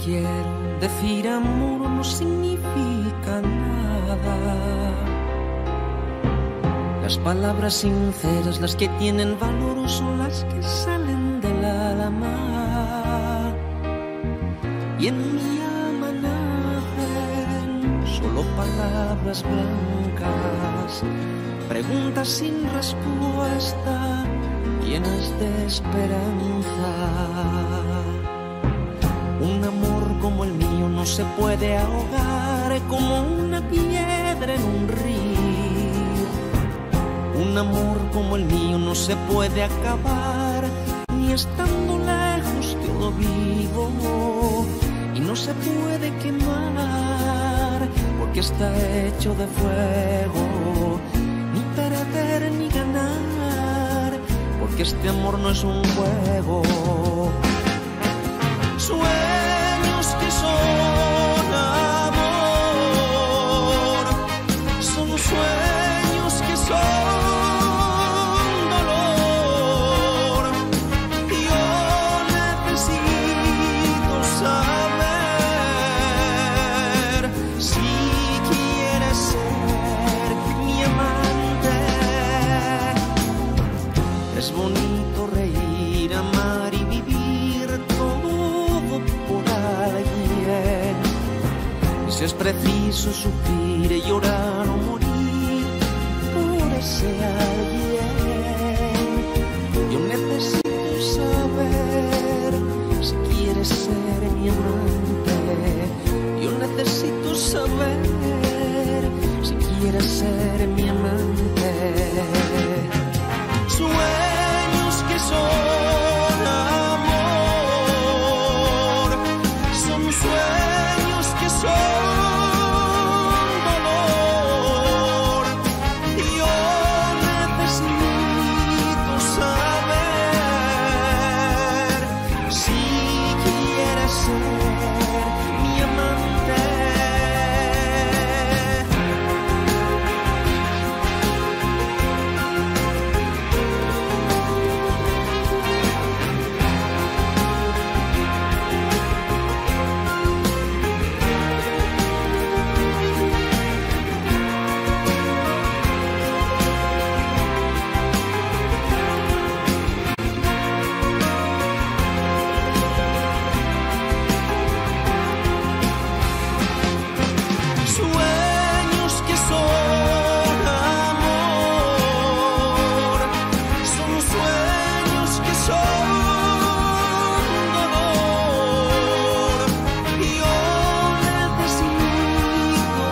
quiero decir amor no significa nada. Las palabras sinceras, las que tienen valor, son las que salen del alma. Y en mi alma nacen solo palabras blancas, preguntas sin respuesta, llenas de esperanza. Un amor como el mío no se puede ahogar como una piedra en un río. Un amor como el mío no se puede acabar ni estando lejos de lo vivo. Y no se puede quemar porque está hecho de fuego. Ni perder ni ganar porque este amor no es un juego. Sueños que son amor, son sueños que son dolor. Yo necesito saber si quieres ser mi amante. Es bonito reír, amar y vivir todo por alguien. Y si es preciso sufrir, llorar o morir por ese alguien. Yo necesito saber si quieres ser mi amante. Yo necesito saber si quieres ser mi amante. Sueños que son amor, son sueños que son dolor. Yo necesito saber si quieres ser mi amante. Sueños que son amor, son sueños que son dolor. Yo necesito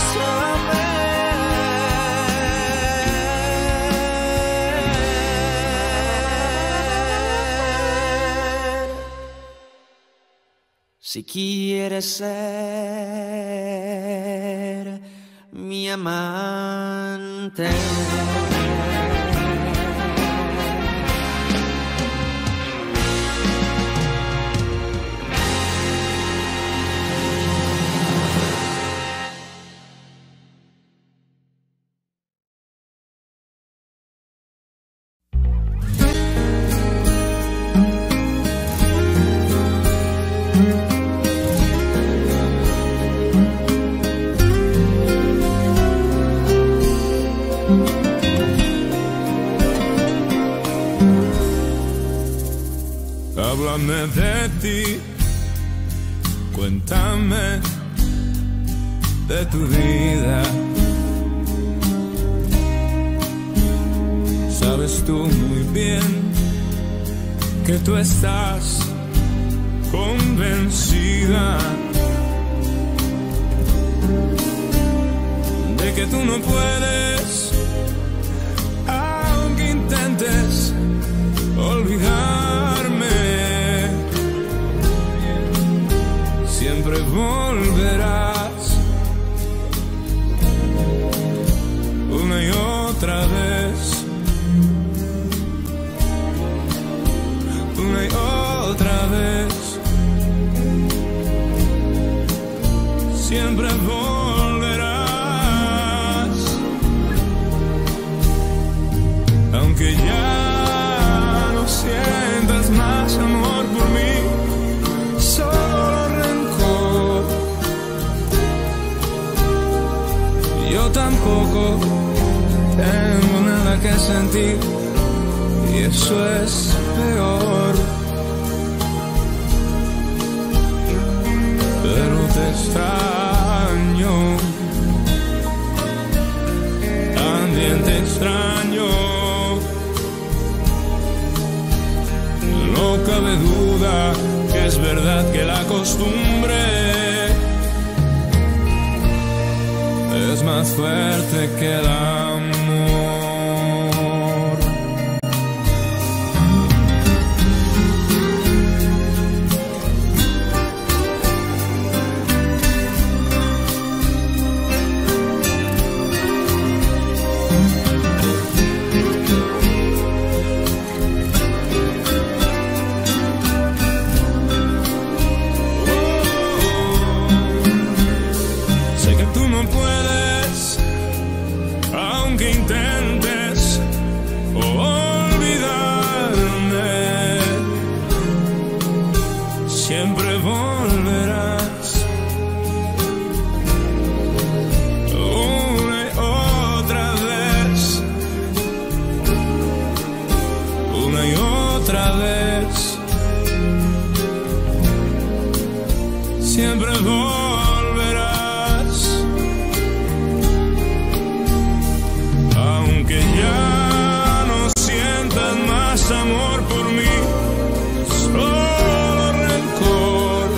saber si quieres ser mi amante. Háblame de ti, cuéntame de tu vida. Sabes tú muy bien que tú estás convencida de que tú no puedes, aunque intentes olvidarme. Siempre volverás una y otra vez, una y otra vez. Siempre volverás, aunque ya no sientas más amor por mí, solo cabe duda que es verdad que la costumbre es más fuerte que el amor. Siempre volverás, aunque ya no sientas más amor por mí, solo rencor.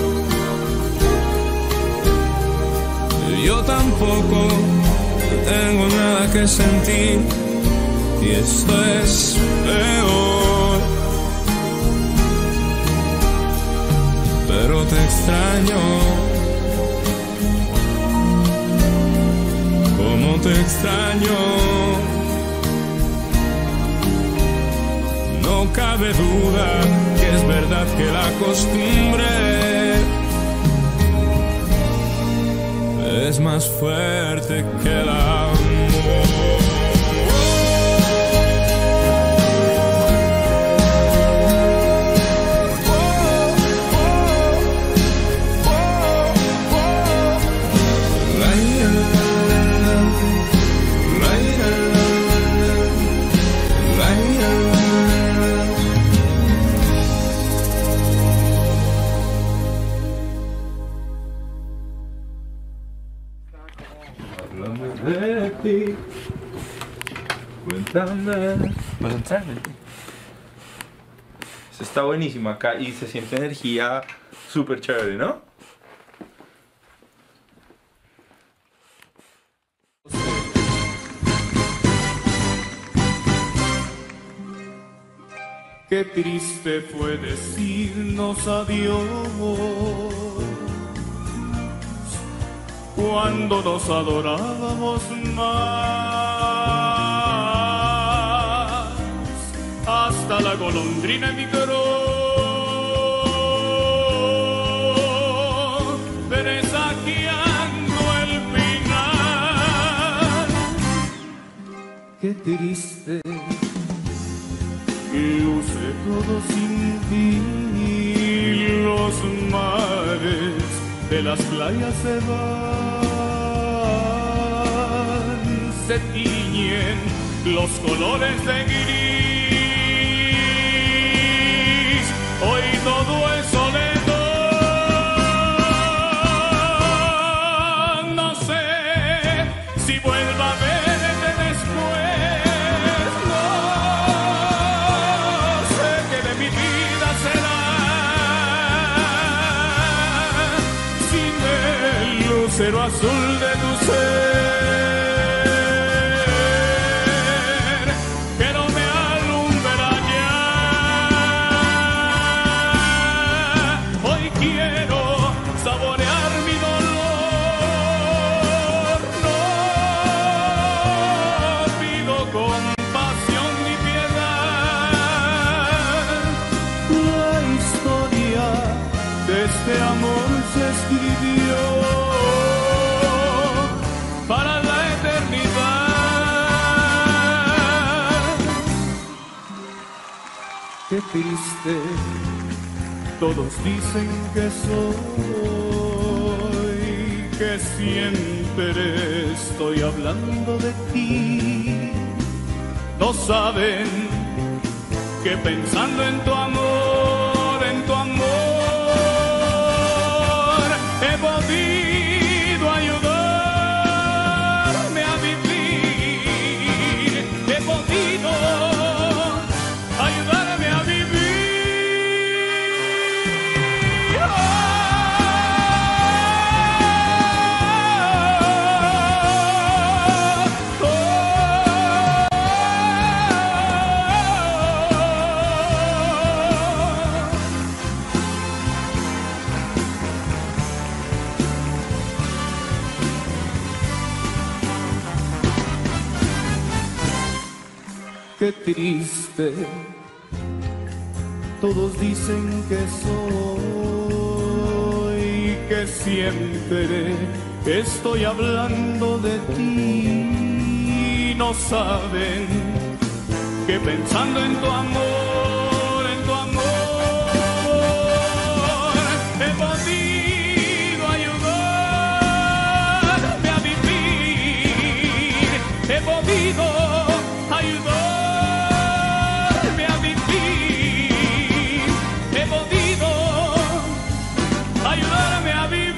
Yo tampoco tengo nada que sentir y esto es peor. Pero te extraño, como te extraño. No cabe duda que es verdad que la costumbre es más fuerte que el amor. De ti, cuéntame. ¿Vas a entrar? Eso está buenísimo acá y se siente energía súper chévere, ¿no? Qué triste fue decirnos adiós cuando nos adorábamos más. Hasta la golondrina emigró, presagiando el final. Qué triste que luce todo sin ti, los mares de las playas se van, se tiñen los colores de gris, hoy todo es soledad, no sé si vuelva a verte después, no sé qué de mi vida será. Lucero azul de tu ser, que no me alumbra ya. Hoy quiero saborear mi dolor, no pido compasión ni piedad. La historia de este amor se escribió para la eternidad. Qué triste, todos dicen que soy, que siempre estoy hablando de ti. No saben que pensando en tu amor, he podido ayudarme a vivir, he podido ayudarme a vivir. qué triste. Todos dicen que soy, que siempre estoy hablando de ti. No saben que pensando en tu amor, he podido ayudarte a vivir, he podido ayudarme a vivir, he podido ayudarme a vivir.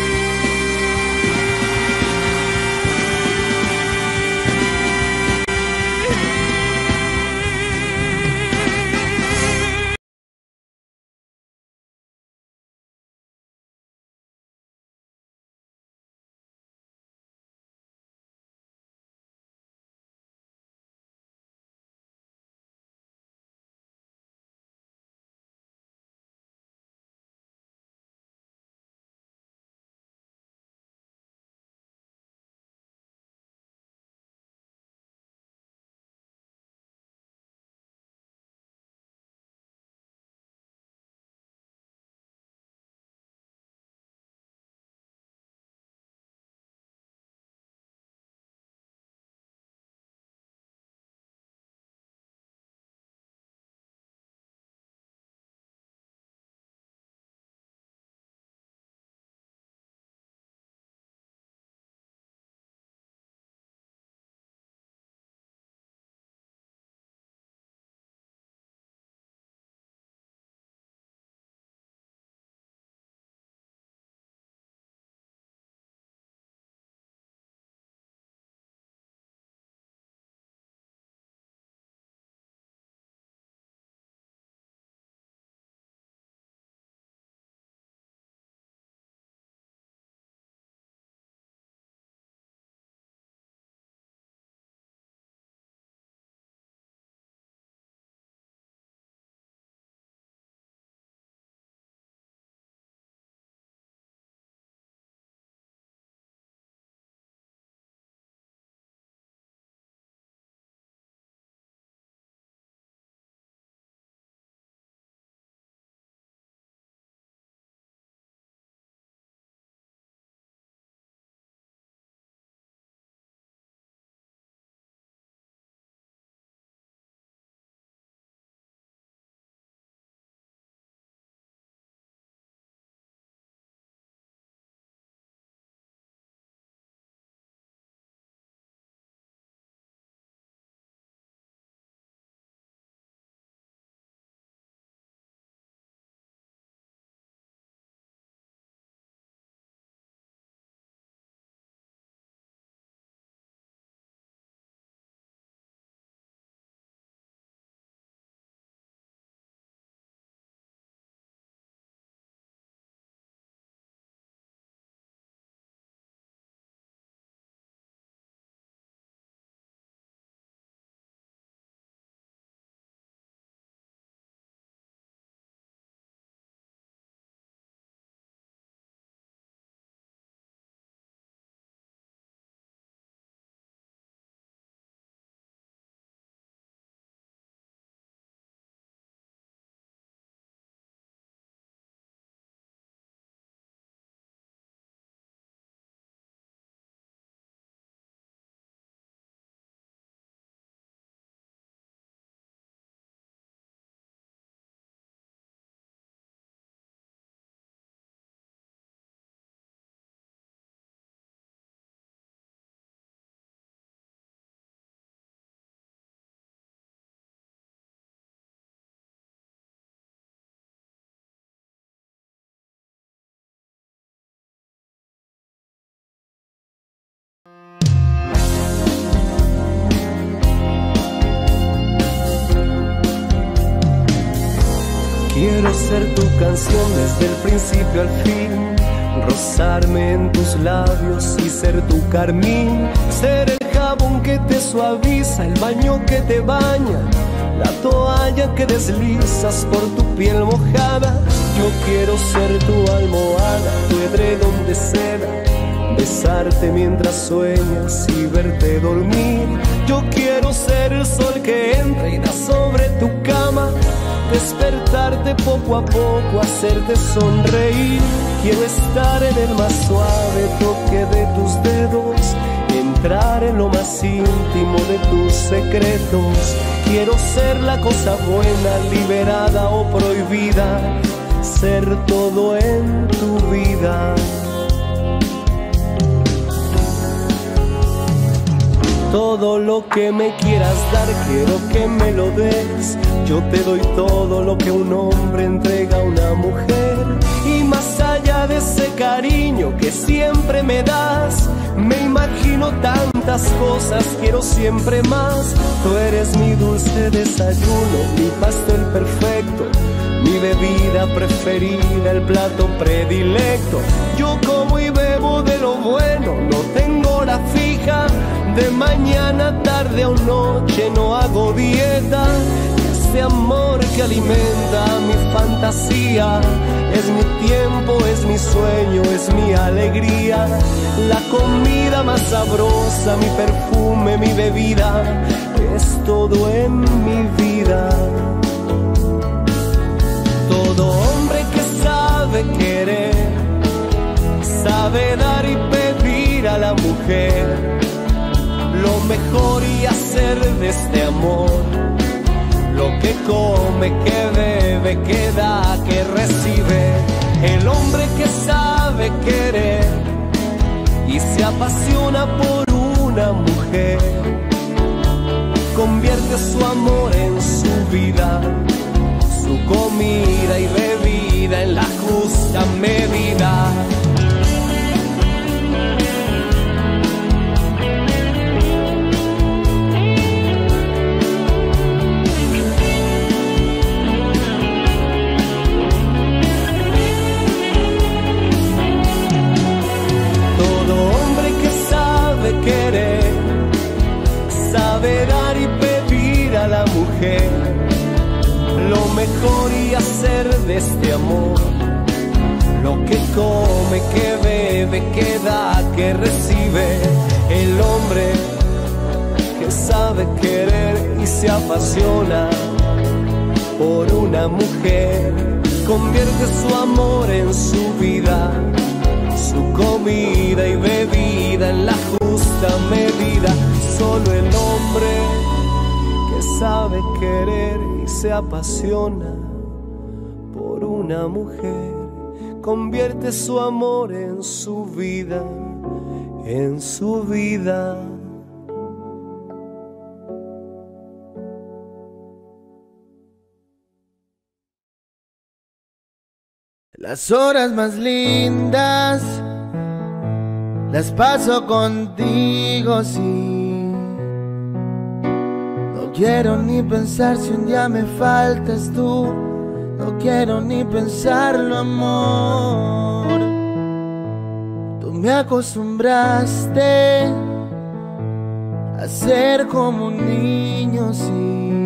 Quiero ser tu canción desde el principio al fin, rozarme en tus labios y ser tu carmín, ser el jabón que te suaviza, el baño que te baña, la toalla que deslizas por tu piel mojada. Yo quiero ser tu almohada, tu edredón de seda, besarte mientras sueñas y verte dormir. Yo quiero ser el sol que entra y da sobre tu cama, despertarte poco a poco, hacerte sonreír. Quiero estar en el más suave toque de tus dedos, entrar en lo más íntimo de tus secretos. Quiero ser la cosa buena, liberada o prohibida, ser todo en tu vida. Todo lo que me quieras dar, quiero que me lo des. Yo te doy todo lo que un hombre entrega a una mujer. Y más allá de ese cariño que siempre me das, me imagino tantas cosas, quiero siempre más. Tú eres mi dulce desayuno, mi pastel perfecto, mi bebida preferida, el plato predilecto. Yo como y bebo de lo bueno, no tengo hora fija, de mañana, tarde o noche no hago dieta. Ese amor que alimenta mi fantasía, es mi tiempo, es mi sueño, es mi alegría. La comida más sabrosa, mi perfume, mi bebida, es todo en mi vida. Todo hombre que sabe querer, sabe dar y pedir a la mujer lo mejor y hacer de este amor lo que come, que bebe, que da, que recibe. El hombre que sabe querer y se apasiona por una mujer, convierte su amor en su vida, su comida y bebida en la justa medida. Querer, sabe dar y pedir a la mujer lo mejor y hacer de este amor lo que come, que bebe, que da, que recibe. El hombre que sabe querer y se apasiona por una mujer, convierte su amor en su vida, su comida y bebida en la justa medida. Solo el hombre que sabe querer y se apasiona por una mujer, convierte su amor en su vida, en su vida. Las horas más lindas las paso contigo, sí. No quiero ni pensar si un día me faltas tú. No quiero ni pensarlo, amor. Tú me acostumbraste a ser como un niño, sí.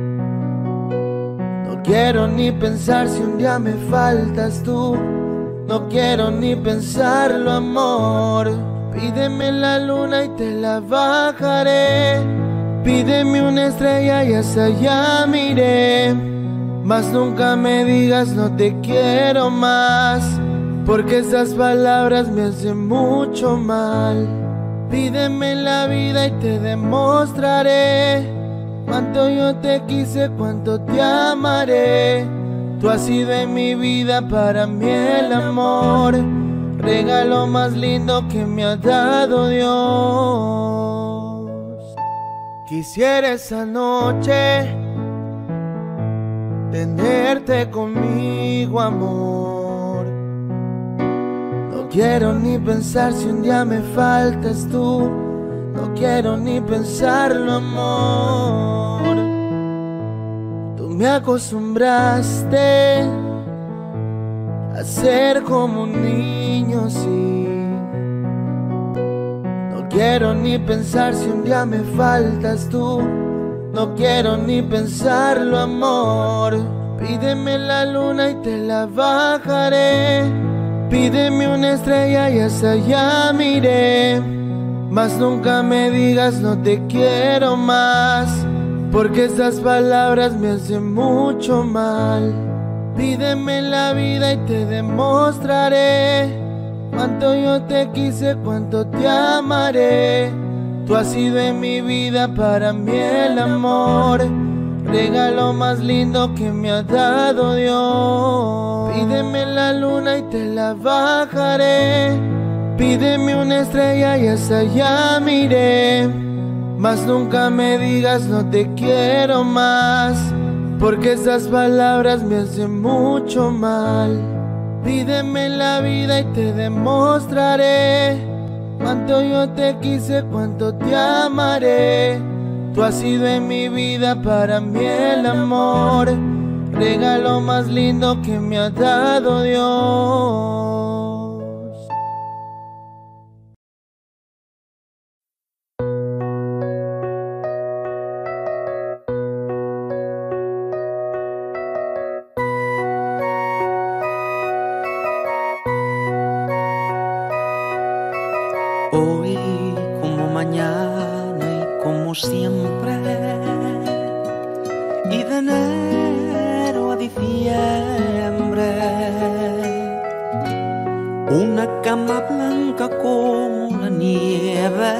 No quiero ni pensar si un día me faltas tú. No quiero ni pensarlo, amor. Pídeme la luna y te la bajaré. Pídeme una estrella y hasta allá miré. Mas nunca me digas no te quiero más, porque esas palabras me hacen mucho mal. Pídeme la vida y te demostraré cuánto yo te quise, cuánto te amaré. Tú has sido en mi vida para mí el amor, regalo más lindo que me ha dado Dios. Quisiera esa noche tenerte conmigo, amor. No quiero ni pensar si un día me faltas tú. No quiero ni pensarlo, amor. Tú me acostumbraste a ser como un niño, sí. No quiero ni pensar si un día me faltas tú. No quiero ni pensarlo, amor. Pídeme la luna y te la bajaré. Pídeme una estrella y hasta allá miré. Mas nunca me digas no te quiero más, porque estas palabras me hacen mucho mal. Pídeme la vida y te demostraré cuánto yo te quise, cuánto te amaré. Tú has sido en mi vida para mí el amor, regalo más lindo que me ha dado Dios. Pídeme la luna y te la bajaré. Pídeme una estrella y hasta allá miré. Mas nunca me digas no te quiero más, porque esas palabras me hacen mucho mal. Pídeme la vida y te demostraré cuánto yo te quise, cuánto te amaré. Tú has sido en mi vida para mí el amor, regalo más lindo que me ha dado Dios. Hoy como mañana y como siempre, y de enero a diciembre, una cama blanca como la nieve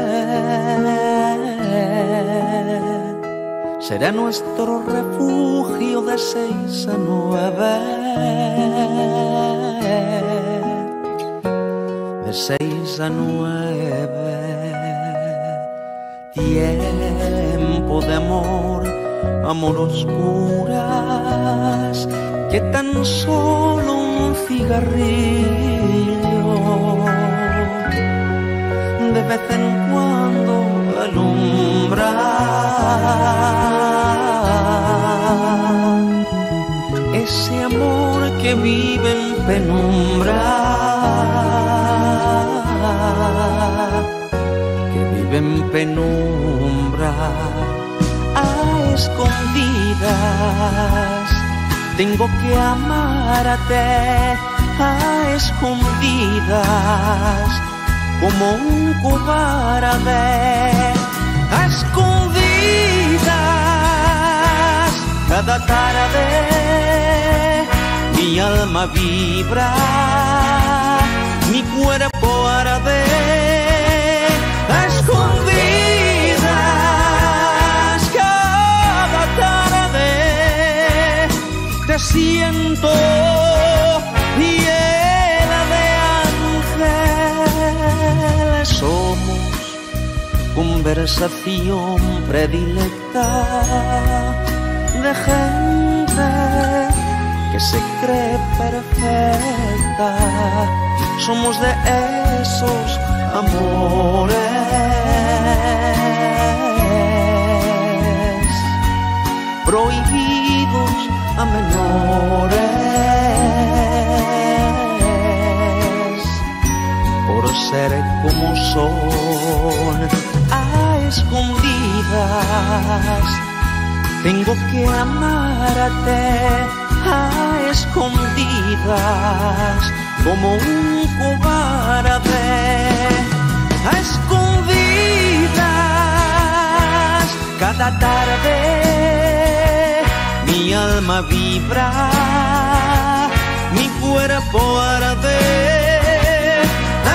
será nuestro refugio de 6 a 9. De 6 a 9, tiempo de amor, amor oscuras, que tan solo un cigarrillo de vez en cuando alumbra. Ese amor que vive en penumbra, que vive en penumbra, a escondidas. Tengo que amarte a escondidas, como un cobarde, a escondidas. Cada tarde mi alma vibra, mi cuerpo arde, a escondidas. Cada tarde te siento llena de ángeles. Somos conversación predilecta de gente que se cree perfecta. Somos de esos amores prohibidos a menores, por ser como son, a escondidas. Tengo que amarte a escondidas, como un cobarde, a escondidas. Cada tarde mi alma vibra, mi cuerpo arde, a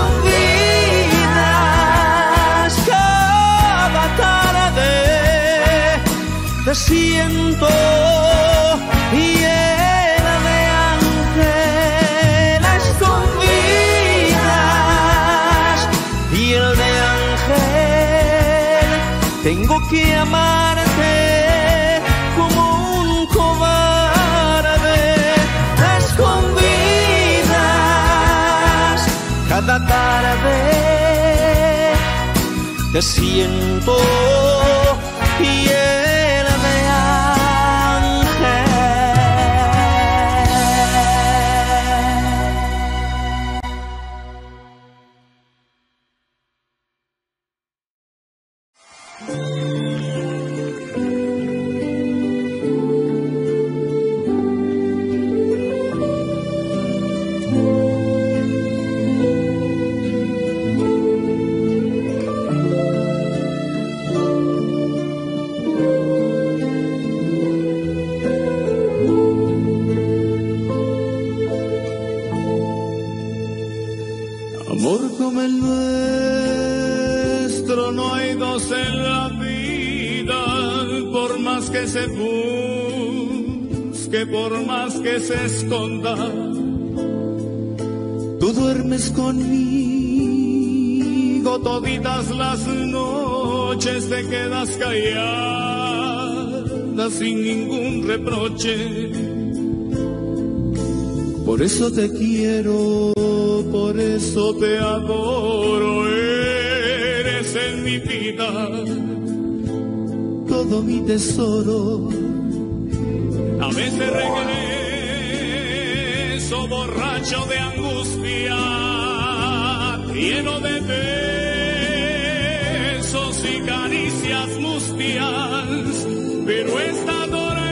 escondidas. Cada tarde te siento llena de ángel, a escondidas, piel de ángel. Tengo que amarte como un cobarde, a escondidas. Cada tarde te siento llena de ángel. en la vida, por más que se busque, por más que se esconda. Tú duermes conmigo toditas las noches, te quedas callada sin ningún reproche. Por eso te quiero, por eso te adoro, eres en mi vida todo mi tesoro. A veces regreso borracho de angustia, lleno de besos y caricias mustias, pero esta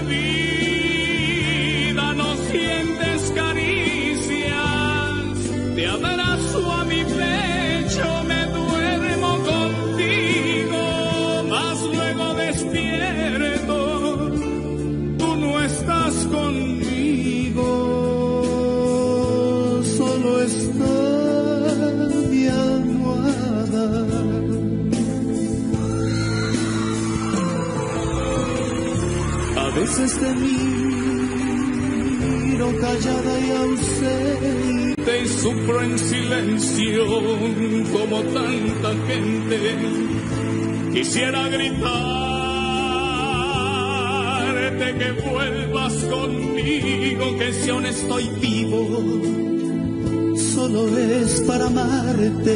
dormida no sientes caricias. Te abrazo a mi pecho, me duermo contigo, mas luego despierto, tú no estás conmigo, solo está mi almohada. A veces te miro callada y ausente y sufro en silencio como tanta gente. Quisiera gritarte que vuelvas conmigo, que si aún estoy vivo solo es para amarte,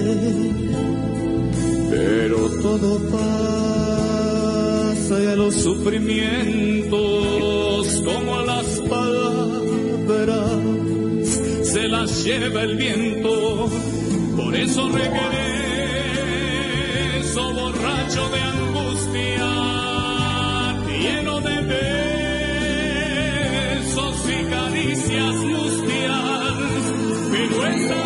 pero todo pasa y a los sufrimientos como a las palabras se las lleva el viento. Por eso regreso borracho de angustia, lleno de besos y caricias mustias, pero esta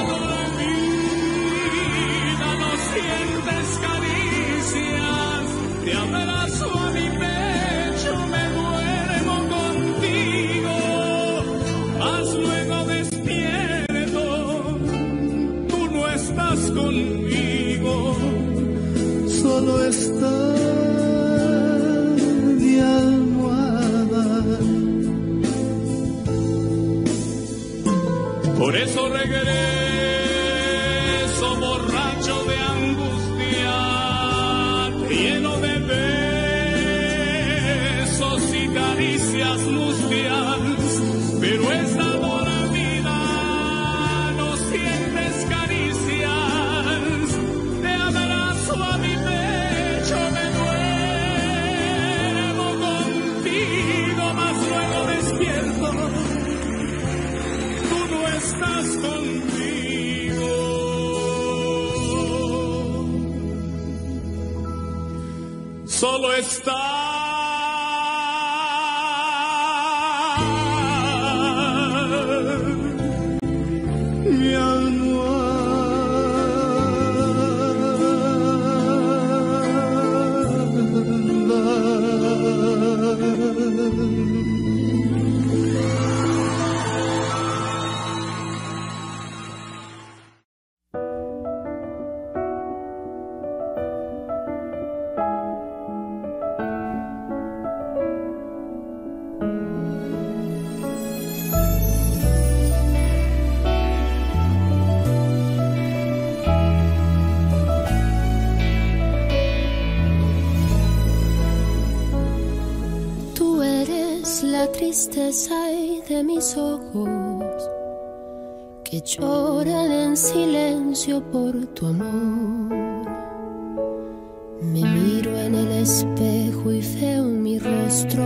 dormida no sientes caricias. Te abrazo a mi pecho, me duermo contigo, mas luego despierto, tú no estás conmigo, solo está mi almohada. Por eso regreso borracho de angustia, lleno de besos y caricias mustias, pero esta dormida no sientes caricias. Te abrazo a mi pecho, me duermo contigo, mas luego despierto, tú no estás conmigo, solo está mi la tristeza de mis ojos que lloran en silencio por tu amor. Me miro en el espejo y veo en mi rostro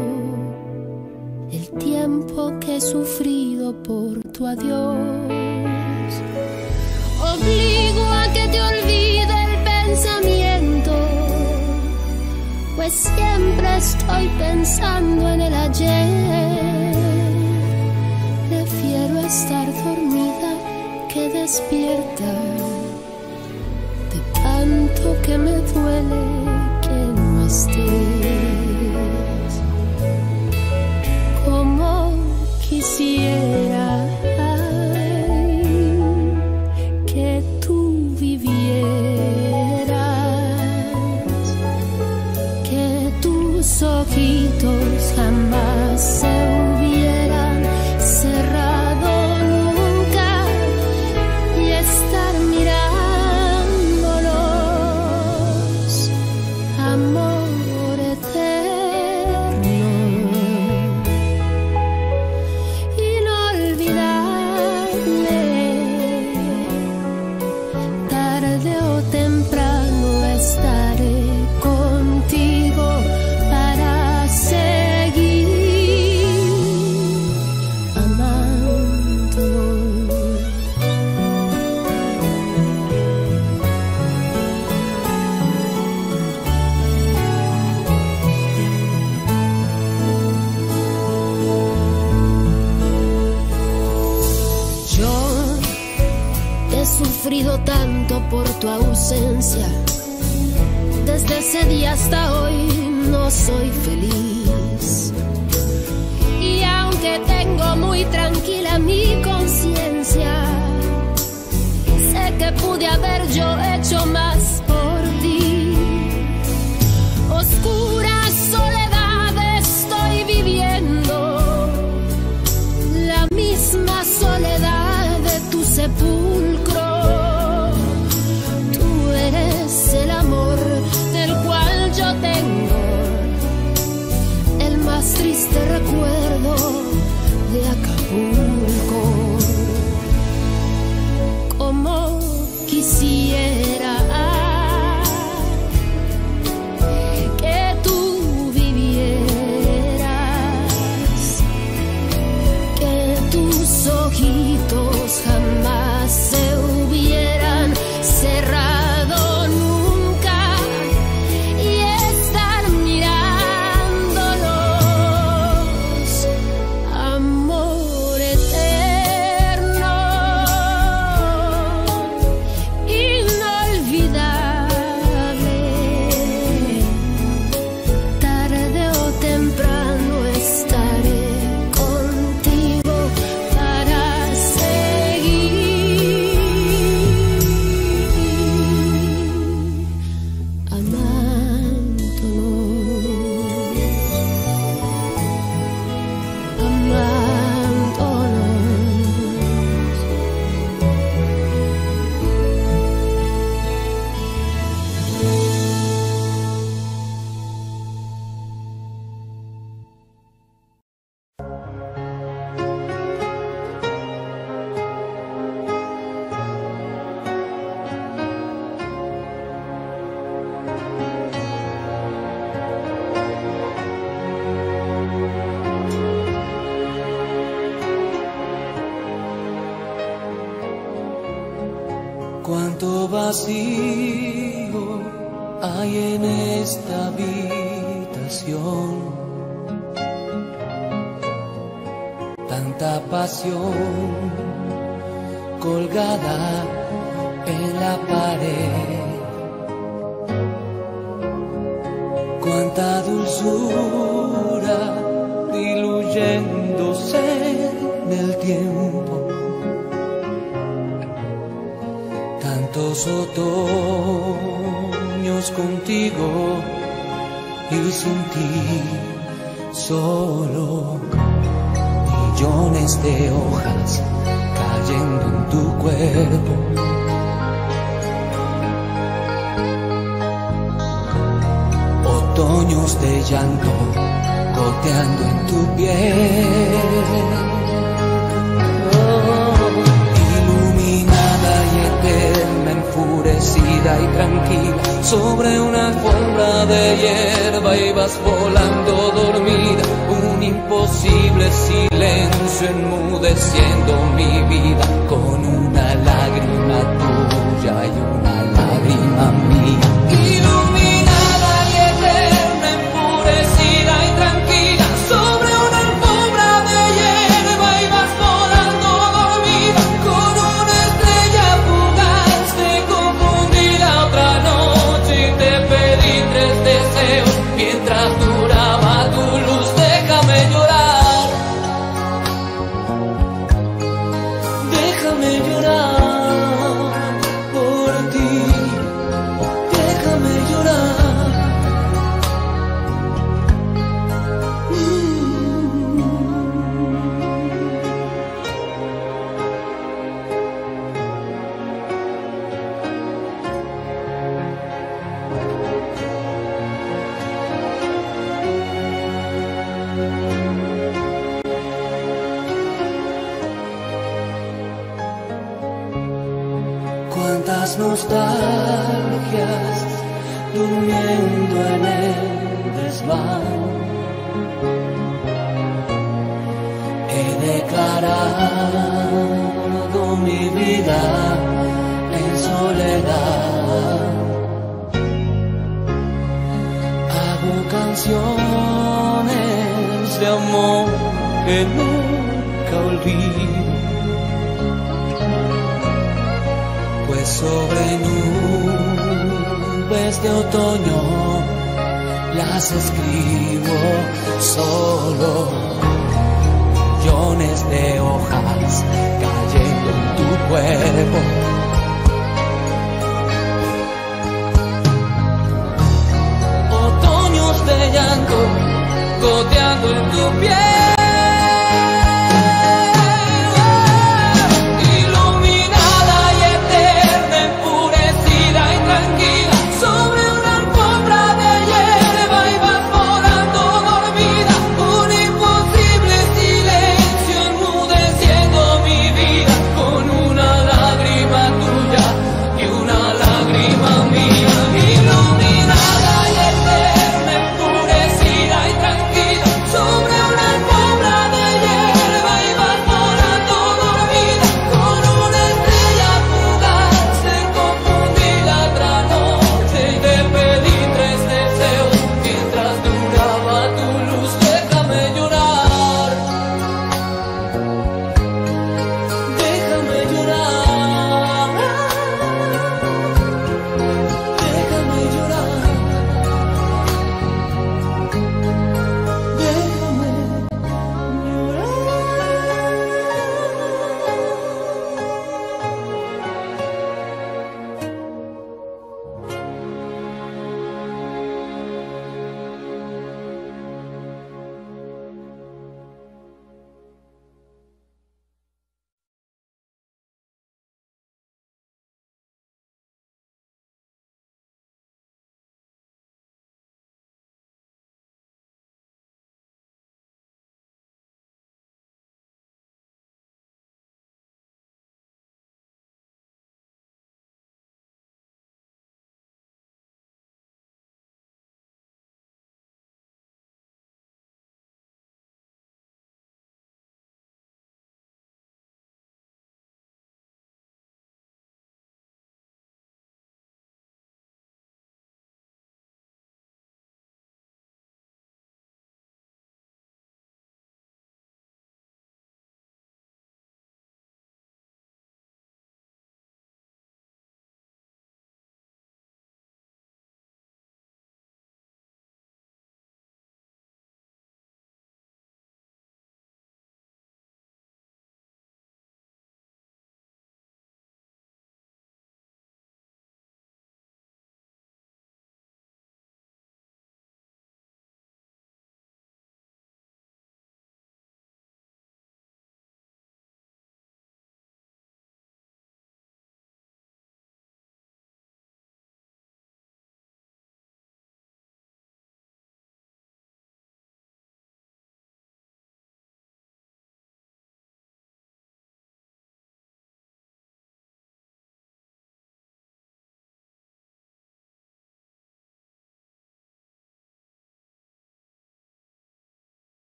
el tiempo que he sufrido por tu adiós. Obligo a que te olvide el pensamiento, pues siempre estoy pensando en el ayer. Prefiero estar dormida que despierta, de tanto que me duele que no estés. Como quisiera que tú vivieras sufrido tanto por tu ausencia. Desde ese día hasta hoy no soy feliz. Y aunque tengo muy tranquila mi conciencia, sé que pude haber yo hecho más por ti. Oscura soledad estoy viviendo, la misma soledad de tu sepulcro. Tú eres el amor del cual yo tengo el más triste recuerdo de Acapulco. Como quisiera que tú vivieras, que tus ojitos jamás se hubieran cerrado nunca y estar mirándolos, amor eterno, inolvidable. Tarde o temprano estaré contigo para seguir amándonos, amándonos. Cuánto vacío hay en esta habitación, tanta pasión colgada en la pared, cuánta dulzura diluyéndose en el tiempo. Tantos otoños contigo y sin ti solo, millones de hojas cayendo en tu cuerpo. Otoños de llanto goteando en tu piel. Enfurecida y tranquila sobre una alfombra de hierba ibas volando dormida, un imposible silencio enmudeciendo mi vida, con una lágrima tuya y una lágrima mía. Iluminada y eterna, enfurecida y tranquila sobre una alfombra de hierba ibas volando dormida, con una estrella fugaz. Otra noche y te pedí 3 deseos mientras duraba tu luz. Déjame llorar, déjame llorar por ti, déjame llorar. Cuántas nostalgias durmiendo en el desván. He declarado mi vida en soledad. Hago canciones de amor que nunca olvido. sobre nubes de otoño, las escribo solo. Millones de hojas cayendo en tu cuerpo. Otoños de llanto goteando en tu piel. Sobre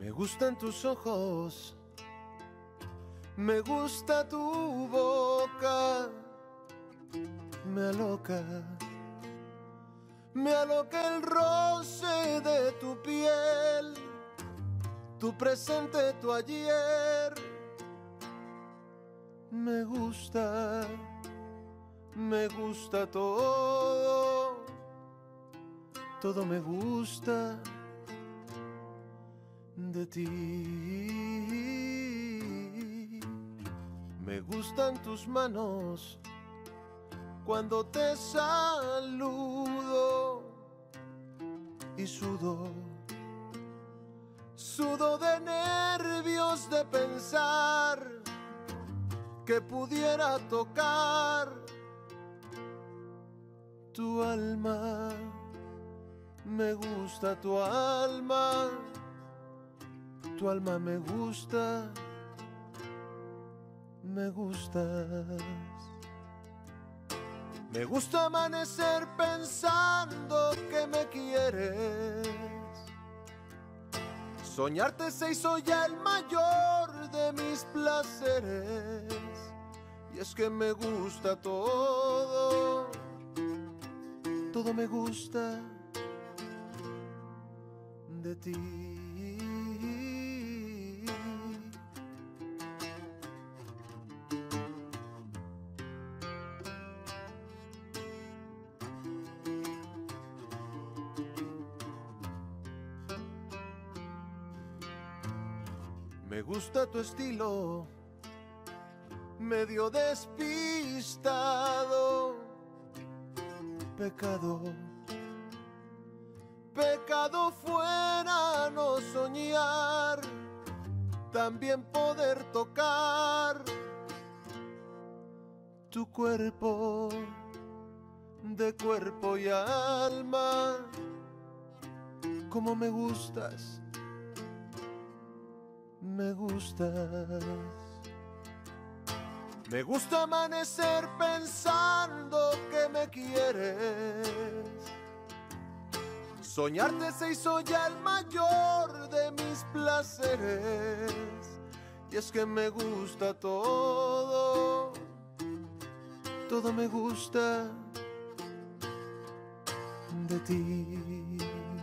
Me gustan tus ojos, me gusta tu boca, me aloca el roce de tu piel, tu presente, tu ayer. Me gusta todo, todo me gusta de ti. Me gustan tus manos cuando te saludo y sudo de nervios de pensar que pudiera tocar tu alma. Me gusta tu alma me gusta, me gustas. Me gusta amanecer pensando que me quieres. Soñarte se hizo ya el mayor de mis placeres. Y es que me gusta todo, todo me gusta de ti. Me gusta tu estilo, medio despistado. Pecado fuera no soñar, también poder tocar tu cuerpo, de cuerpo y alma. Como me gustas, me gustas. Me gusta amanecer pensando que me quieres. Soñarte se hizo ya el mayor de mis placeres. Y es que me gusta todo, todo me gusta de ti.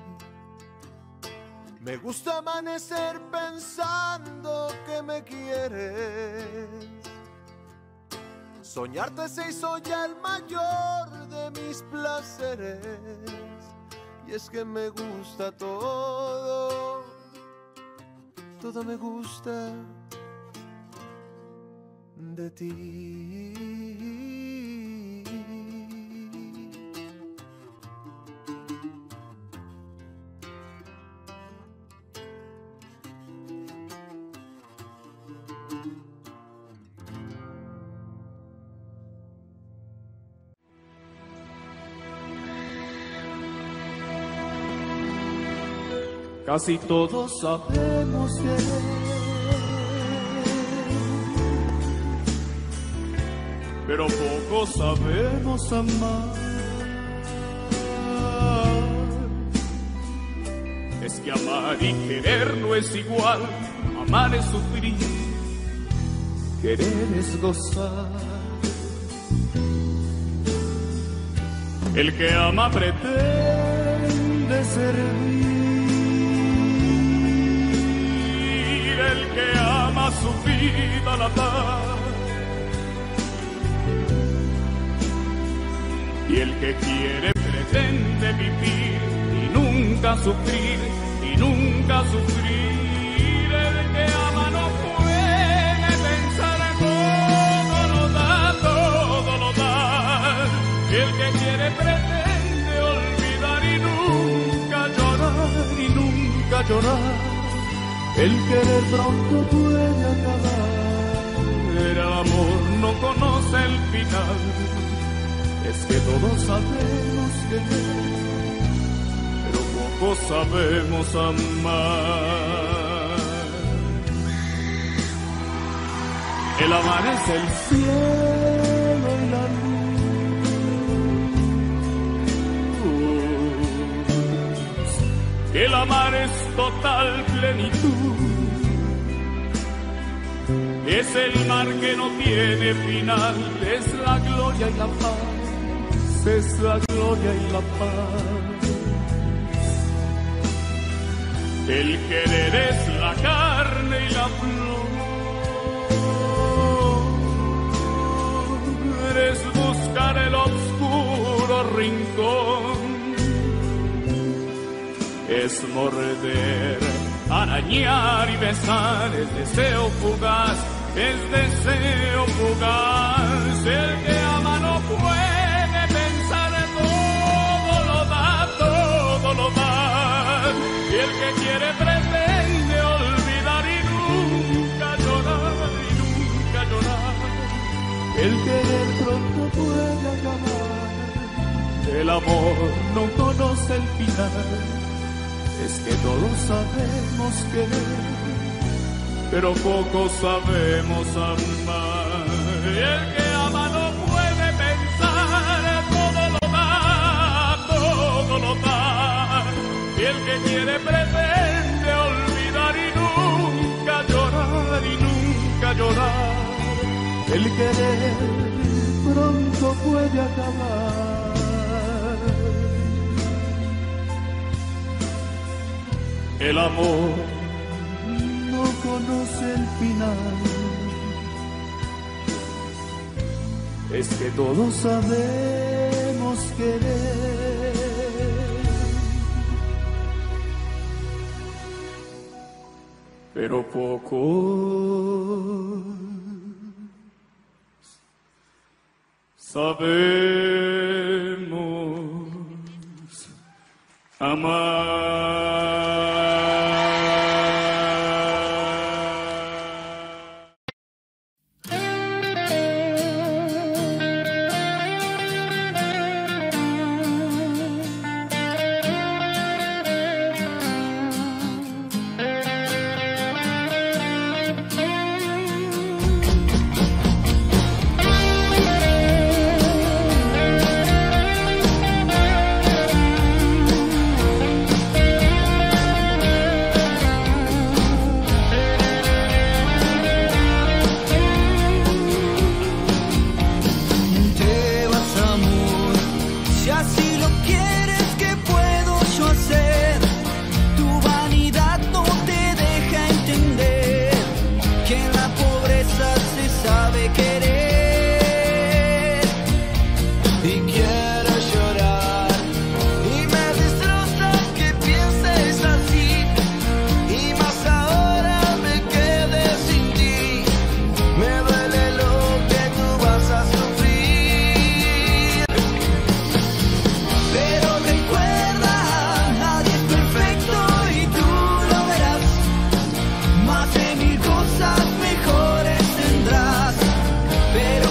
Me gusta amanecer pensando que me quieres. Soñarte se hizo ya el mayor de mis placeres. Y es que me gusta todo, todo me gusta de ti. Casi todos sabemos querer, pero pocos sabemos amar. Es que amar y querer no es igual. Amar es sufrir, querer es gozar. El que ama pretende servir. El que ama su vida la da, y el que quiere pretende vivir y nunca sufrir, y nunca sufrir. El que ama no puede pensar en todo lo da, y el que quiere pretende olvidar y nunca llorar. El querer pronto puede acabar, el amor no conoce el final. Es que todos sabemos querer, pero pocos sabemos amar. El amar es el cielo y la luz. El amar es total plenitud. Es el mar que no tiene final, es la gloria y la paz, es la gloria y la paz. El querer es la carne y la flor, es buscar el oscuro rincón, es morder, arañar y besar, es deseo fugaz, es deseo fugaz. El que ama no puede pensar, todo lo da, todo lo da. Y el que quiere pretende olvidar y nunca llorar, y nunca llorar. El querer pronto puede acabar, el amor no conoce el final. Es que todos sabemos querer, pero pocos sabemos amar. Y el que ama no puede pensar, todo lo da, todo lo da. Y el que quiere pretende olvidar y nunca llorar, y nunca llorar. El querer pronto puede acabar. El amor no conoce el final. Es que todos sabemos querer, pero pocos sabemos amar. Mejores tendrás, pero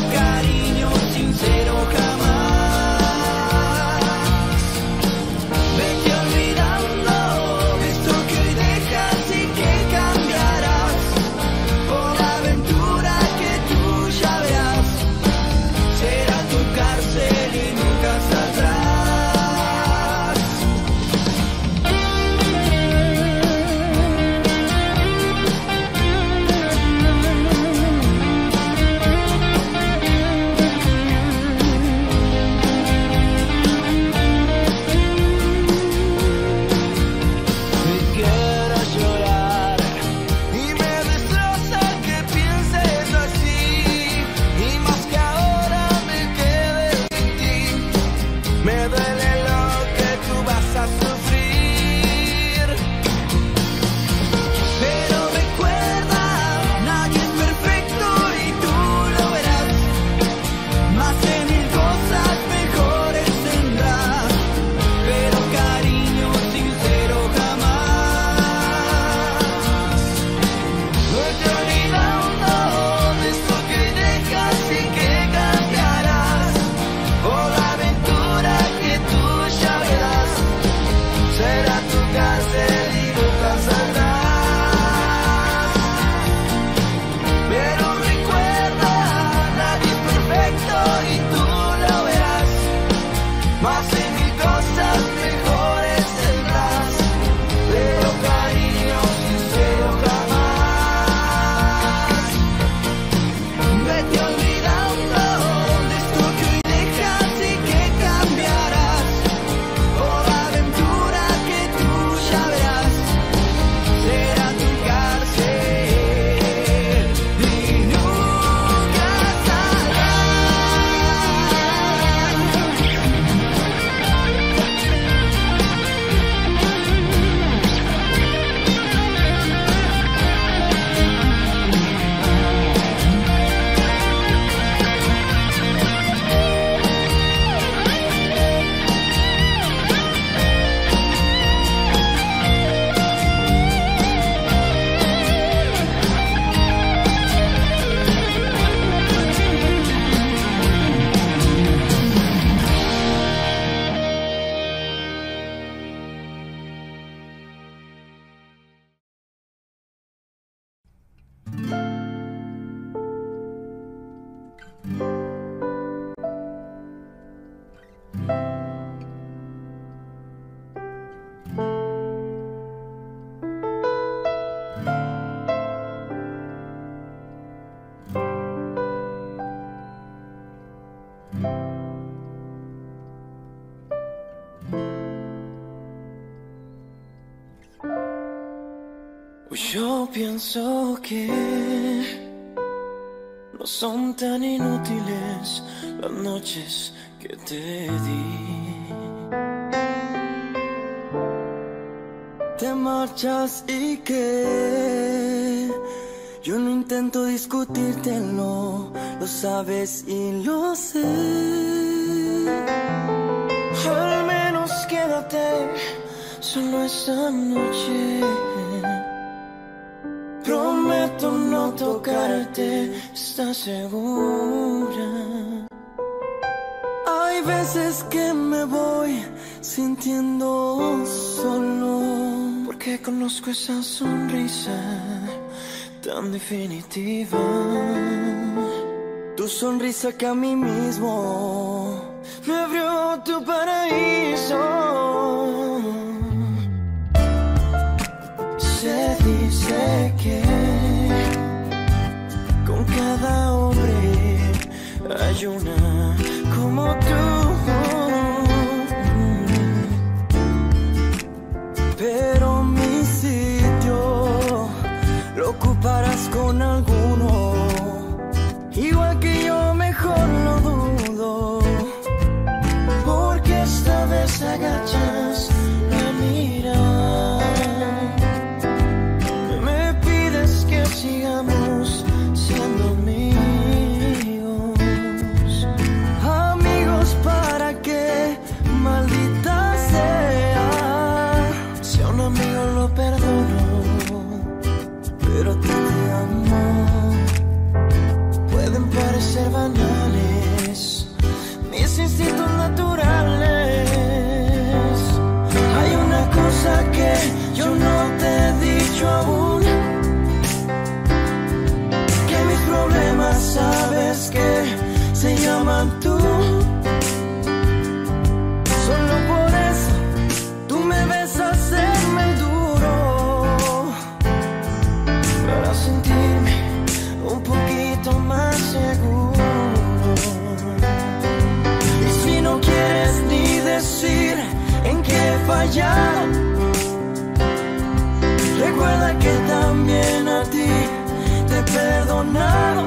pienso que no son tan inútiles las noches que te di. Te marchas y que yo no intento discutírtelo, lo sabes y lo sé. Al menos quédate solo esa noche. Prometo no tocarte, ¿estás segura? Hay veces que me voy sintiendo solo, porque conozco esa sonrisa tan definitiva. Tu sonrisa que a mí mismo me abrió tu paraíso. Se dice que con cada hombre hay una como tú, pero mi sitio lo ocuparás con alguno, igual que yo, mejor lo dudo, porque esta vez agachas la mirada. Me pides que sigamos siendo amigos, amigos para que, maldita sea, si a un amigo lo perdono, pero a ti te amo. Pueden parecer banales mis instintos naturales. Hay una cosa que yo no te he dicho aún, que mis problemas sabes que se llaman tú. Solo por eso tú me ves hacerme el duro, para sentirme un poquito más seguro. Y si no quieres ni decir en qué he fallado, recuerda que también a ti te he perdonado.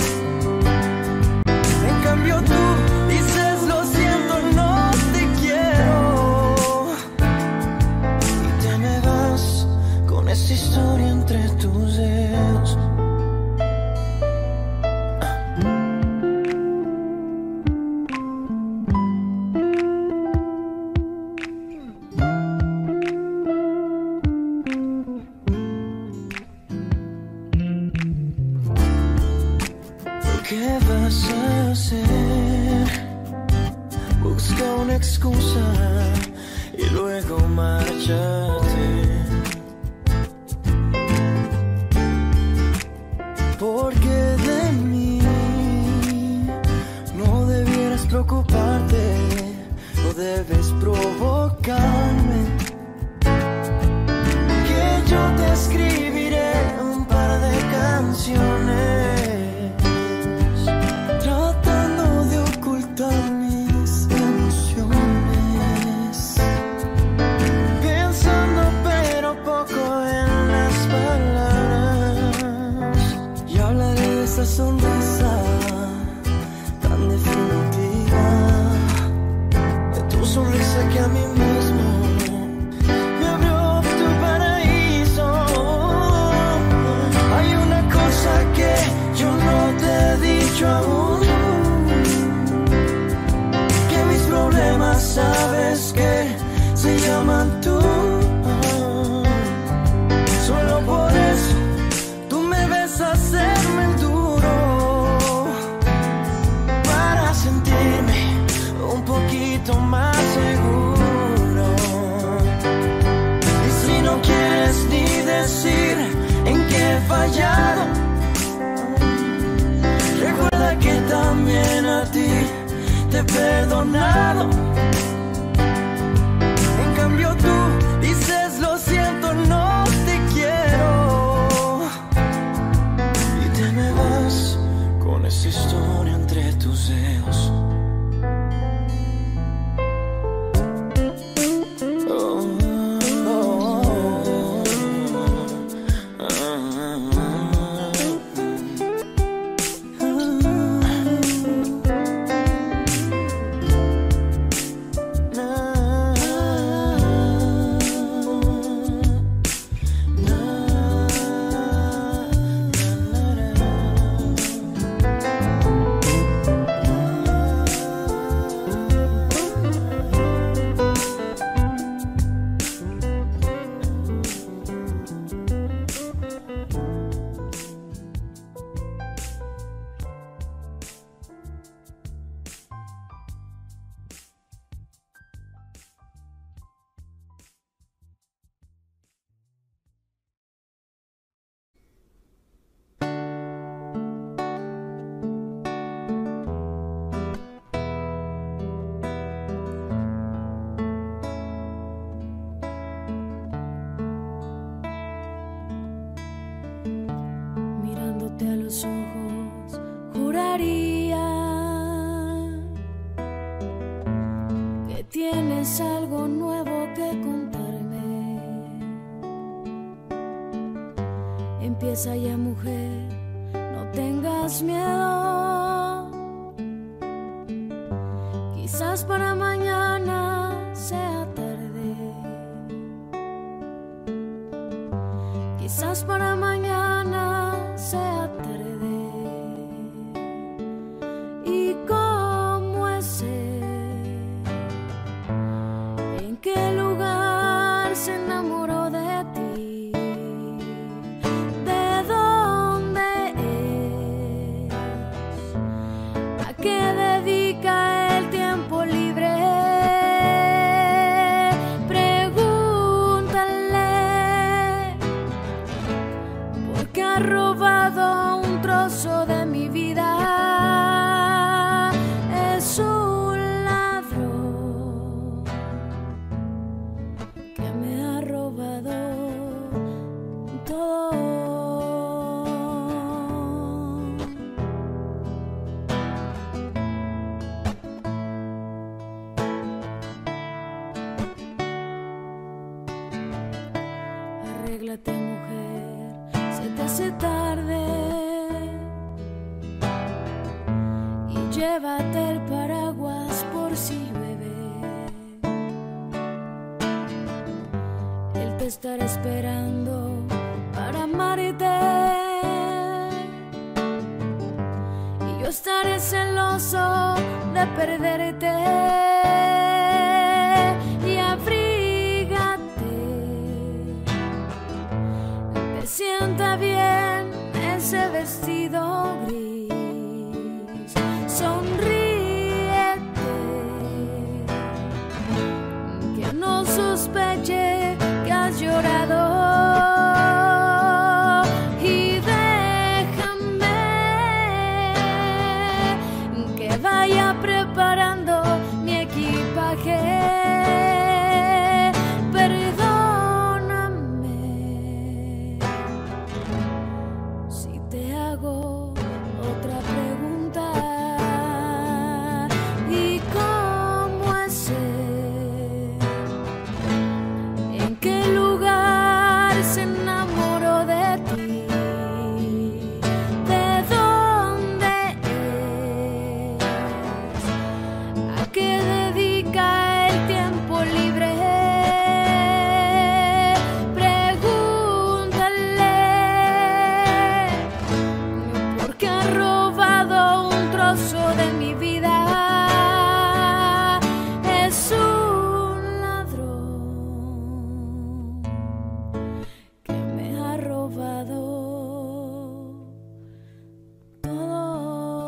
En cambio tú dices lo siento, no te quiero, y te me vas con esa historia entre tus dedos. ¿Qué vas a hacer? Busca una excusa y luego márchate, porque de mí no debieras preocuparte, no debes provocarme, que yo te escribiré un par de canciones mis emociones, pensando pero poco en las palabras, y hablaré de esa sonrisa tan definitiva, de tu sonrisa que a mí mismo me abrió tu paraíso. Hay una cosa que yo no te he dicho aún, problemas sabes que se llaman tú. Solo por eso tú me ves hacerme el duro, para sentirme un poquito más seguro. Y si no quieres ni decir en qué he fallado, recuerda que también a ti te he perdonado. En cambio tú dices lo siento, no te quiero, y te me vas con esa historia entre tus dedos. Oh, oh, oh, oh. juraría que tienes algo nuevo que contarme. Empieza ya, mujer, no tengas miedo. Quizás para mañana sea tarde. Quizás para mañana sea tarde. ¿Y cómo es él? ¿En qué lugar se enamoró de ti? ¿De dónde es? ¿A qué dedica el tiempo libre? Ha robado un trozo de mi vida. Es un ladrón que me ha robado todo. Arréglate, mujer, se te hace tarde, y llévate el paraguas por si llueve. Él te estará esperando para amarte, y yo estaré celoso de perderte. Y abrígate, te sienta bien ese vestido gris. Sonríete, que no sospeche que has llorado. Y déjame que vaya preparando mi equipaje. Otra pregunta, ¿y cómo es él? ¿En qué lugar se enamoró de ti? ¿De dónde es? ¿A qué dedica el tiempo libre? De mi vida. Es un ladrón que me ha robado todo.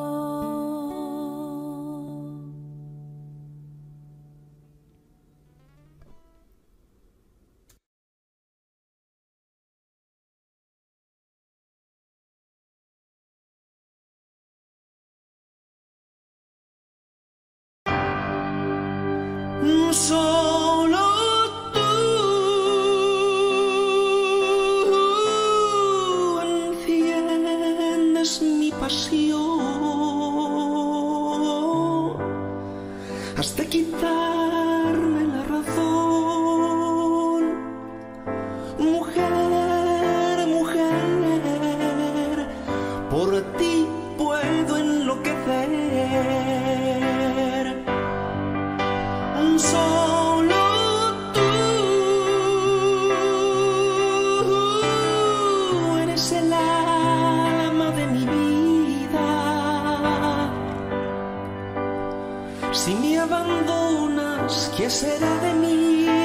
Solo tú enciendes mi pasión. Has de quitarme la razón. Mujer, mujer, por ti puedo enloquecer. Solo tú eres el alma de mi vida. Si me abandonas, ¿qué será de mí?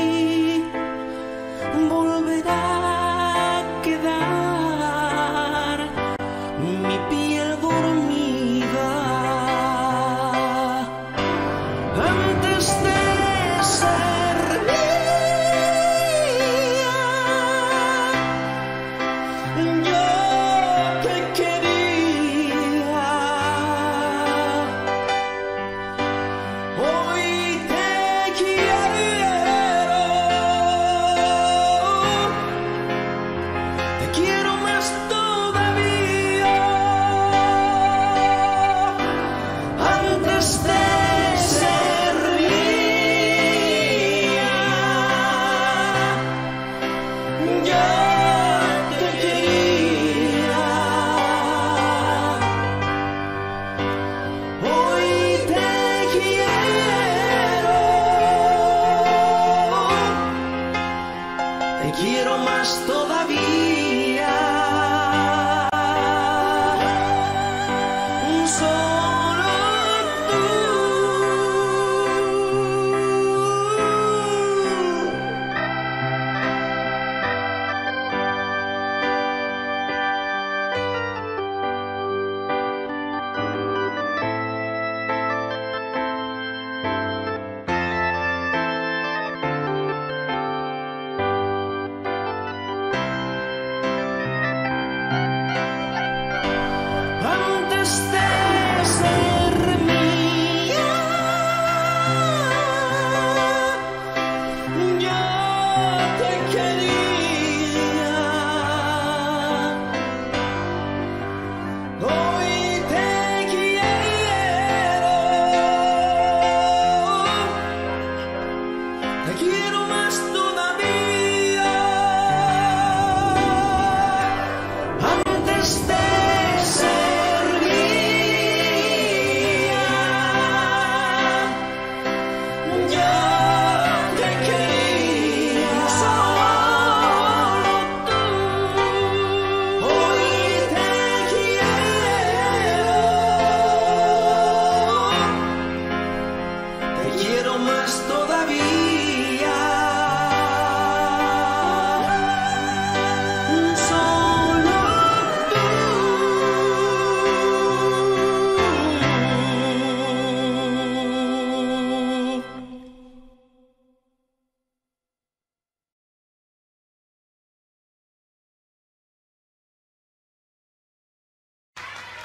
Volverá a quedar mi piel dormida. Antes de ser mía, yo te quería. Hoy te quiero.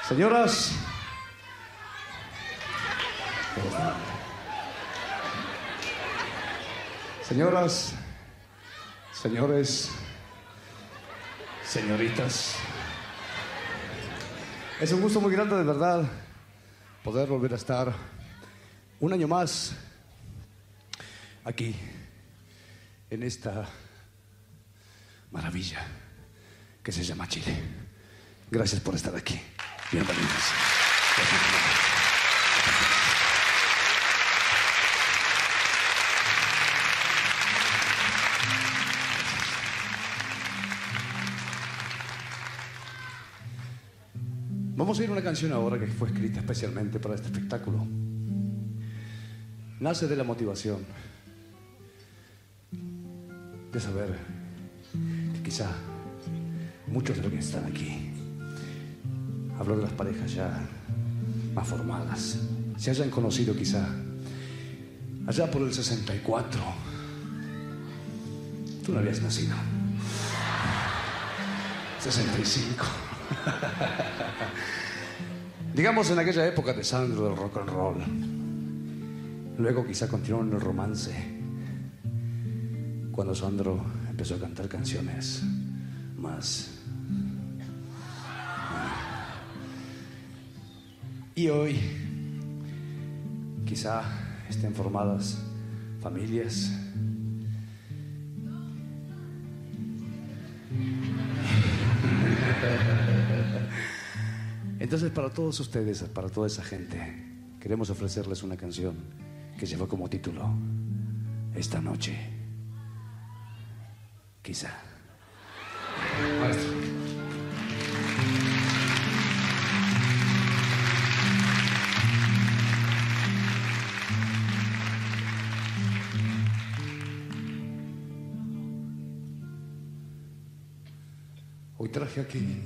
Señoras, señoras, señores, señoritas, es un gusto muy grande, de verdad, poder volver a estar un año más aquí, en esta maravilla que se llama Chile. Gracias por estar aquí. Bienvenidos. Vamos a ir a una canción ahora que fue escrita especialmente para este espectáculo. Nace de la motivación de saber que quizá muchos de los que están aquí, hablo de las parejas ya más formadas, se hayan conocido quizá allá por el 64. Tú no habías nacido. 65. Digamos en aquella época de Sandro del rock and roll. Luego quizá continuó en el romance, cuando Sandro empezó a cantar canciones más. Y hoy quizá estén formadas familias. Entonces, para todos ustedes, para toda esa gente, queremos ofrecerles una canción que lleva como título Esta noche. Quizá. Maestro. Hoy traje aquí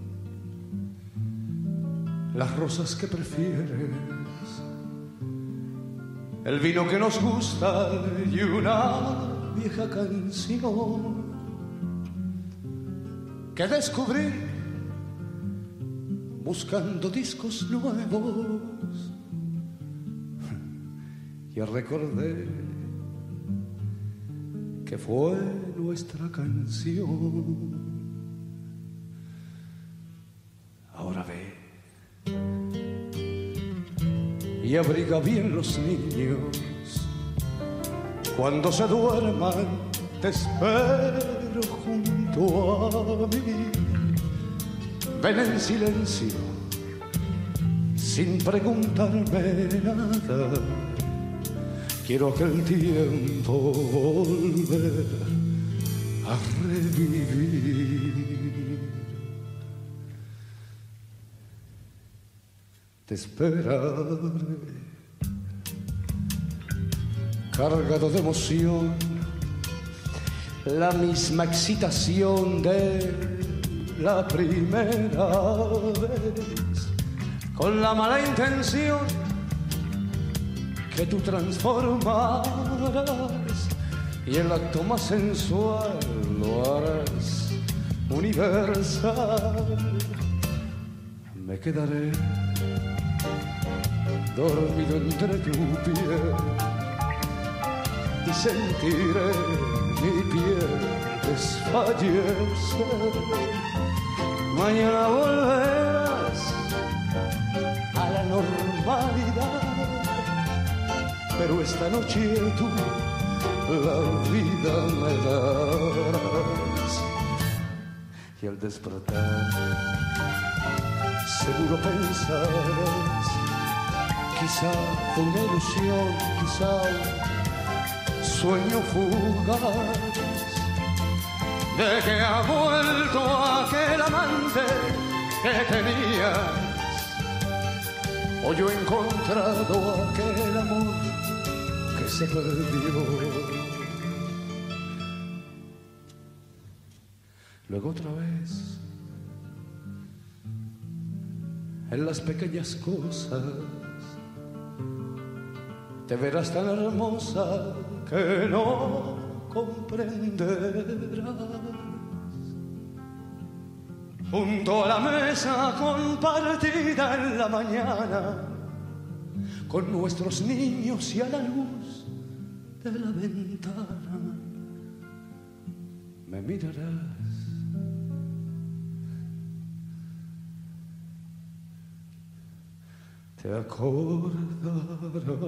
las rosas que prefieres, el vino que nos gusta y una vieja canción que descubrí buscando discos nuevos, y recordé que fue nuestra canción. Ahora ve y abriga bien los niños. Cuando se duerman te espero junto a mí. Ven en silencio sin preguntarme nada. Quiero aquel tiempo volver a revivir. Te esperaré, cargado de emoción, la misma excitación de la primera vez, con la mala intención que tú transformarás, y el acto más sensual lo harás universal. Me quedaré dormido entre tu piel y sentiré mi piel desfallecer. Mañana volverás a la normalidad, pero esta noche tú la vida me darás. Y al despertar seguro pensarás, quizá fue una ilusión, quizá un sueño fugaz, de que ha vuelto aquel amante que tenías, o yo he encontrado aquel amor que se perdió. Luego otra vez, en las pequeñas cosas, te verás tan hermosa que no comprenderás junto a la mesa compartida en la mañana, con nuestros niños y a la luz de la ventana, me mirarás. Te acordarás.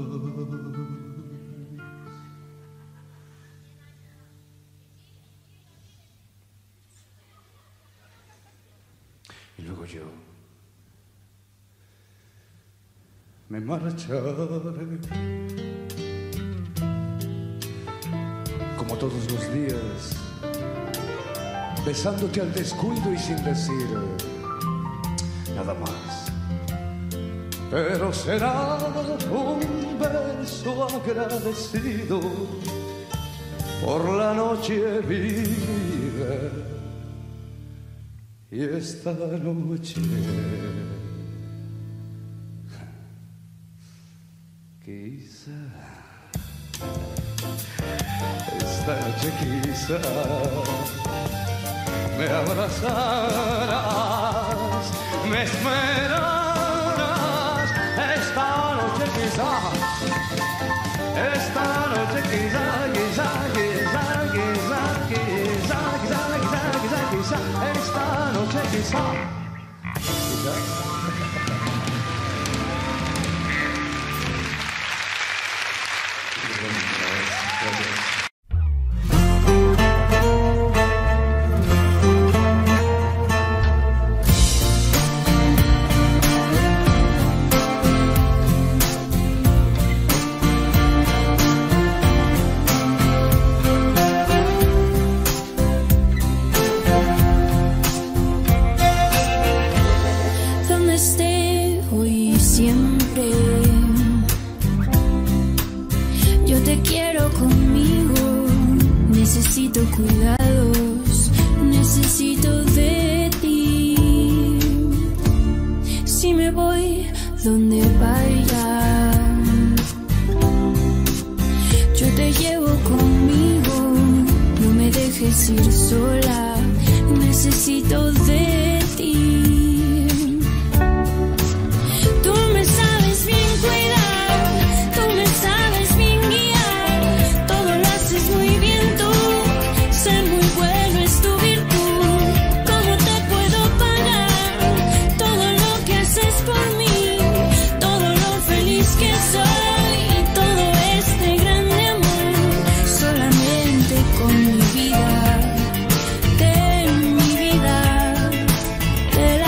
Y luego yo me marcharé, como todos los días, besándote al descuido y sin decir nada más. Pero será un beso agradecido por la noche viva. Y esta noche quizá, esta noche quizá me abrazarás, me esperarás. Esta noche quizá, esta noche quizá, quizá, quizá, quizá, quizá, quizá, quizá, quizá, quizá, esta noche quizá, quizá. Cuidados, necesito de ti. Si me voy donde vaya, yo te llevo conmigo. No me dejes ir sola, necesito de ti. Tú me sabes bien cuidar, tú me sabes bien guiar, todo lo haces muy bien tú. Ser muy bueno es tu virtud. ¿Cómo te puedo pagar todo lo que haces por mí? Todo lo feliz que soy y todo este grande amor. Solamente con mi vida, de mi vida, te la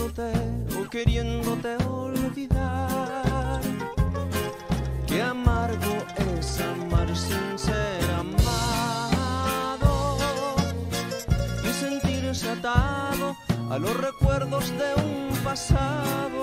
amándote o queriéndote olvidar. Qué amargo es amar sin ser amado y sentirse atado a los recuerdos de un pasado.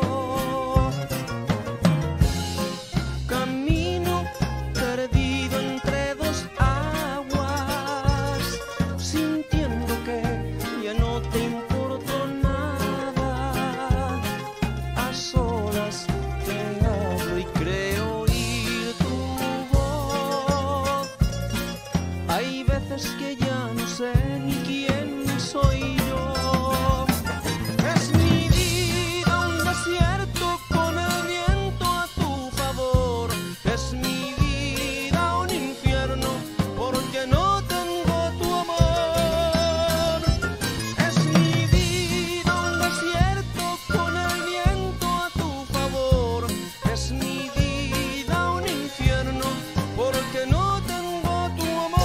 Camino perdido entre dos aguas, sintiendo que ya no te importo nada. A solas te hablo y creo oír tu voz. Hay veces que ya no sé ni quién soy yo. Es mi vida un desierto con el viento a tu favor. Es mi vida un infierno porque no tengo tu amor. Es mi vida un desierto con el viento a tu favor. Es mi vida un infierno porque no tengo tu amor.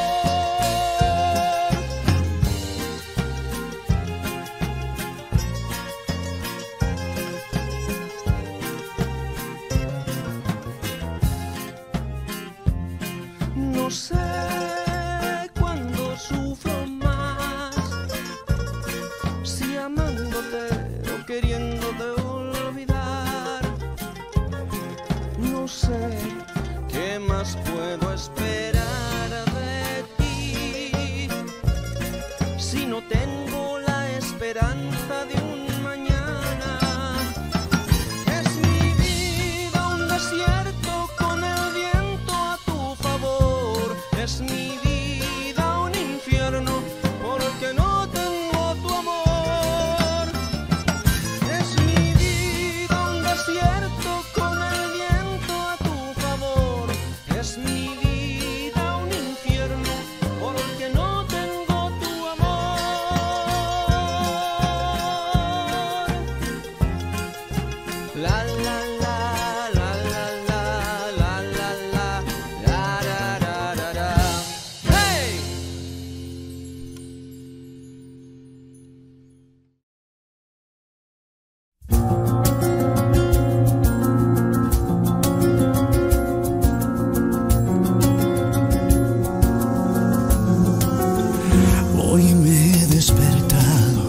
No sé cuándo sufro más, si amándote o queriéndote olvidar. No sé qué más puedo esperar de ti, si no tengo la esperanza de un mañana. Es mi vida un desierto con el viento a tu favor. Es mi vida un infierno porque no tengo tu amor. Es mi vida un desierto con el viento a tu favor. Es mi vida un infierno porque no tengo tu amor. La la la la la la la la la ra ra ra. Hey! Hoy me he despertado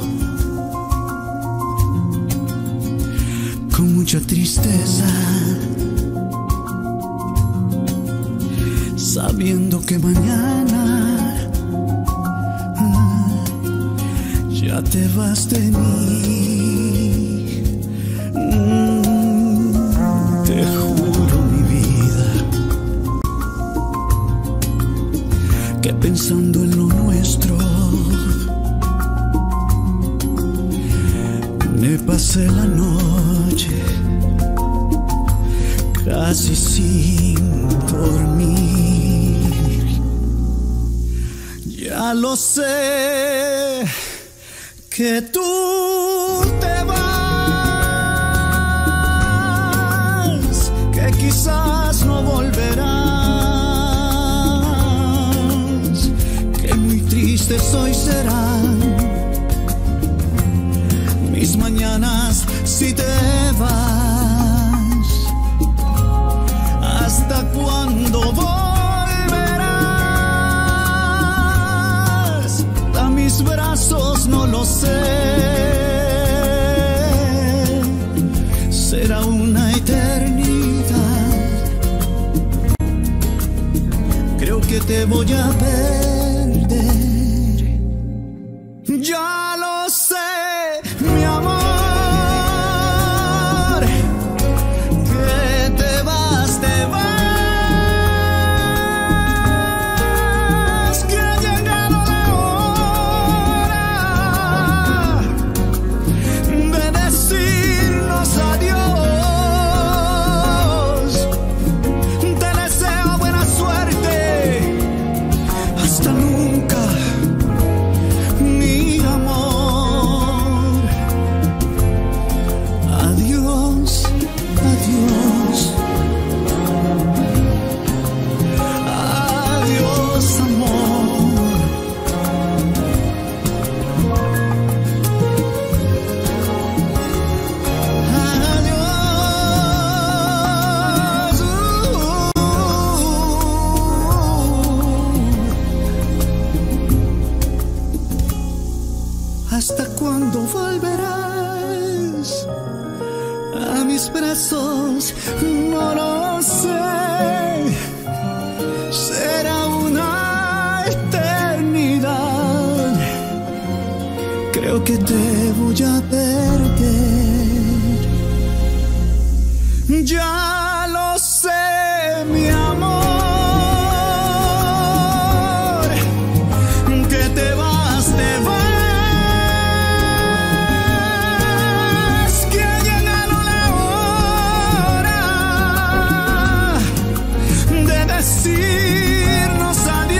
con mucha tristeza, sabiendo que mañana ya te vas de mí. Te juro, mi vida, que pensando en lo nuestro me pasé la noche casi sin dormir. Ya lo sé que tú te vas, que quizás no volverás, que muy tristes hoy serán mis mañanas si te vas. ¿Hasta cuándo volverás a mis brazos? No lo sé. Será una eternidad. Creo que te voy a perder. Ya lo sé, mi amor, que te vas, que ha llegado la hora de decirnos adiós. Te deseo buena suerte, mis brazos, no lo sé. Será una eternidad. Creo que te voy a perder. Ya lo sé, mi amor. Que te vas, te vas. Decirnos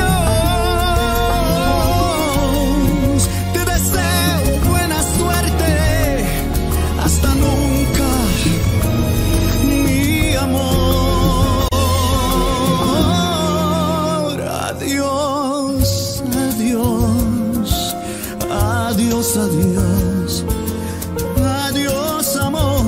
adiós. Te deseo buena suerte. Hasta nunca, mi amor. Adiós, adiós. Adiós, adiós. Adiós, amor.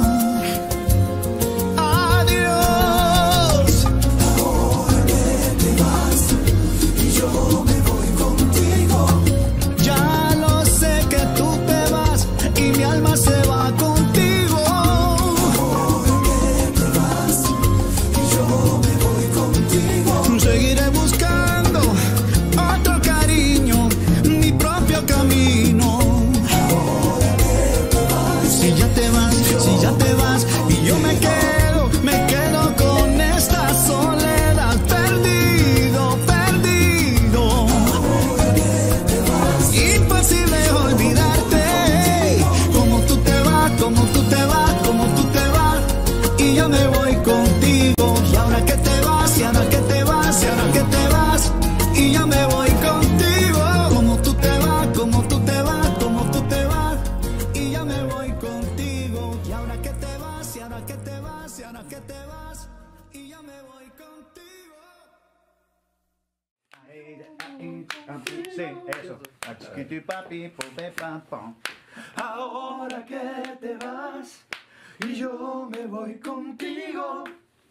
Sí, eso. Ahora que te vas y yo me voy contigo.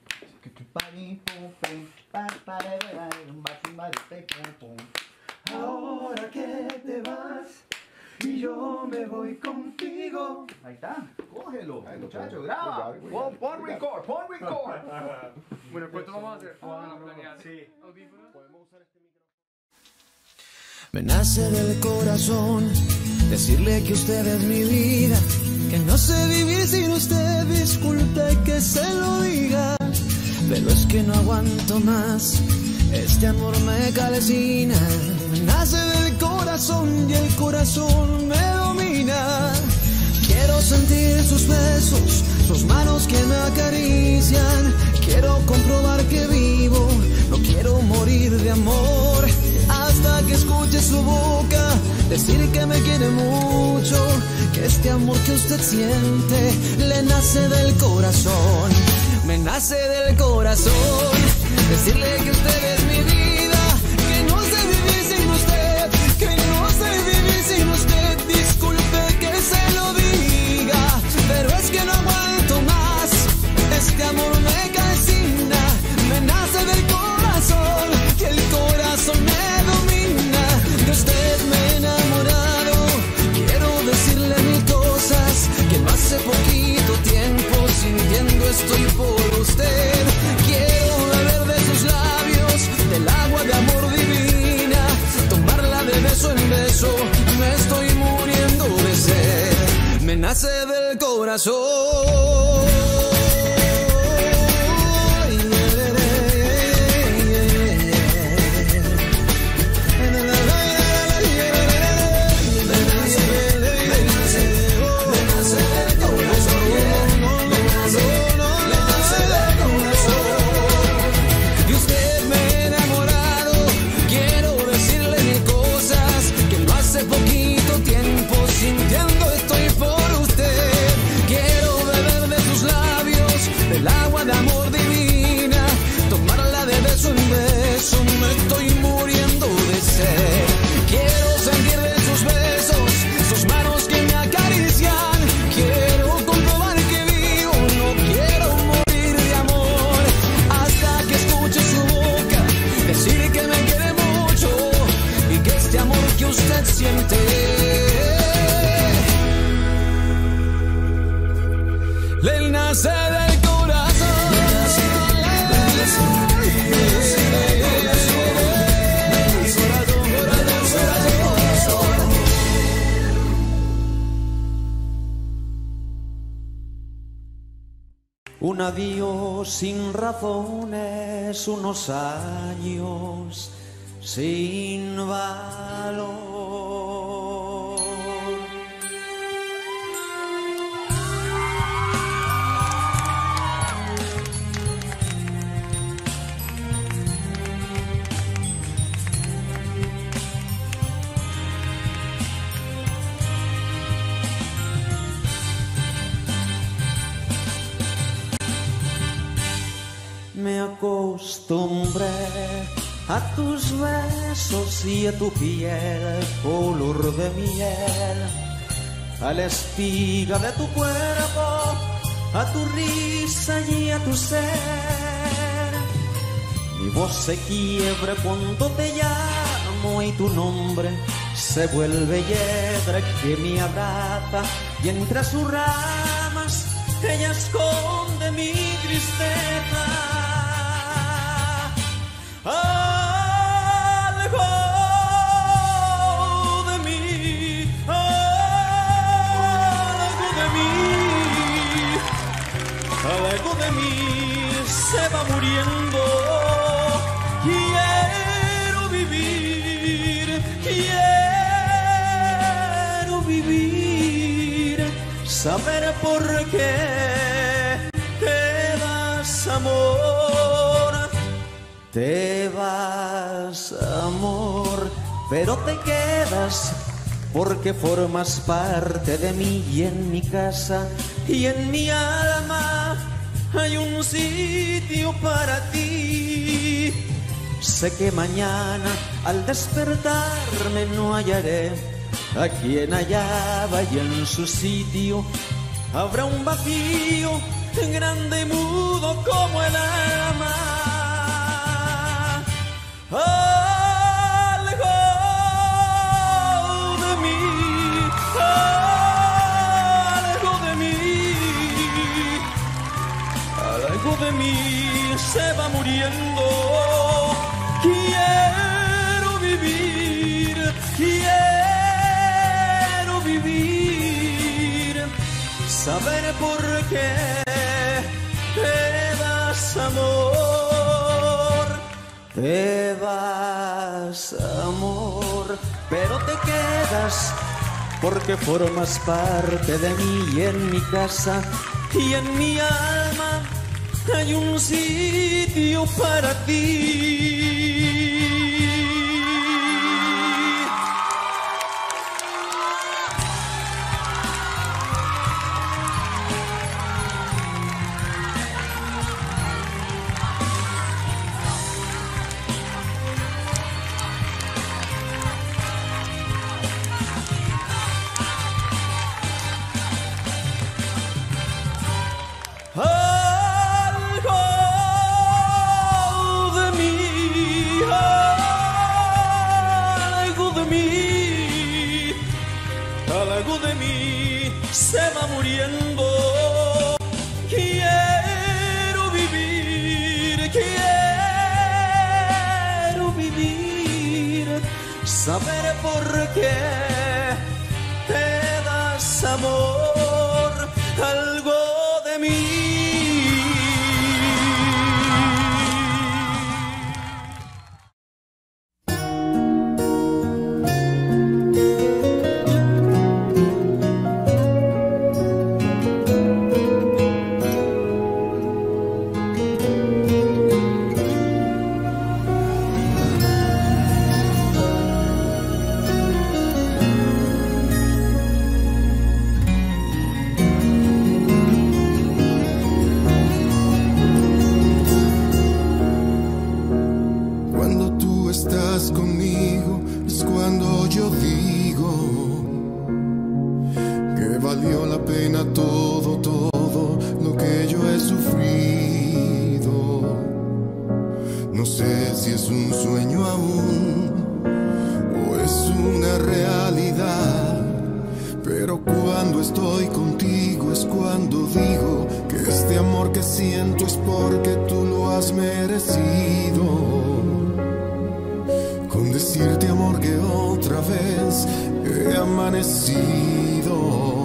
Ahora que te vas y yo me voy contigo. Ahí está, cógelo, muchacho, graba. Pon record, pon record. Bueno, ¿cuánto vamos a hacer? Sí. Podemos usar este micrófono. Me nace del corazón decirle que usted es mi vida, que no sé vivir sin usted, disculpe que se lo diga, pero es que no aguanto más, este amor me calcina, me nace del corazón y el corazón me domina, quiero sentir sus besos, sus manos que me acarician, quiero comprobar que vivo, no quiero morir de amor, hasta que escuche su boca decir que me quiere mucho, que este amor que usted siente le nace del corazón, me nace del corazón, decirle que usted es mi vida, que no sé vivir sin usted, que no sé vivir sin usted, disculpe que se lo diga, pero es que no aguanto más, este amor me calcina, me nace del corazón, que el corazón me domina, de usted me he enamorado, quiero decirle mil cosas, que no hace poquito tiempo sintiendo estoy por usted, quiero beber de sus labios, del agua de amor divina, tomarla de beso en beso, me estoy muriendo de sed, me nace del corazón. Sintiendo estoy por usted, quiero beber de sus labios, del agua de amor divina, tomarla de beso en beso, me estoy muriendo de sed, quiero sentir de sus besos, sus manos que me acarician, quiero comprobar que vivo, no quiero morir de amor, hasta que escuche su boca decir que me quiere mucho, y que este amor que usted siente Lena nace del corazón. Un adiós sin razones, unos años sin valor. Me acostumbré a tus besos y a tu piel color de miel, a la espiga de tu cuerpo, a tu risa y a tu ser. Mi voz se quiebra cuando te llamo y tu nombre se vuelve hiedra que me abraza y entre sus ramas ella esconde mi tristeza. Algo de mí, algo de mí, algo de mí se va muriendo. Quiero vivir, quiero vivir, saber por qué te das amor. Te vas, amor, pero te quedas porque formas parte de mí y en mi casa y en mi alma hay un sitio para ti. Sé que mañana al despertarme no hallaré a quien hallaba y en su sitio habrá un vacío grande y mudo como el alma. Algo de mí, algo de mí, algo de mí se va muriendo. Quiero vivir, quiero vivir, saber por qué te das amor. Te vas, amor, pero te quedas porque formas parte de mí y en mi casa y en mi alma hay un sitio para ti. Algo de mí se va muriendo. Quiero vivir, quiero vivir, saber por qué te das amor. Algo de mí. Pero cuando estoy contigo es cuando digo que de amor que siento es porque tú lo has merecido. Con decirte, amor, que otra vez he amanecido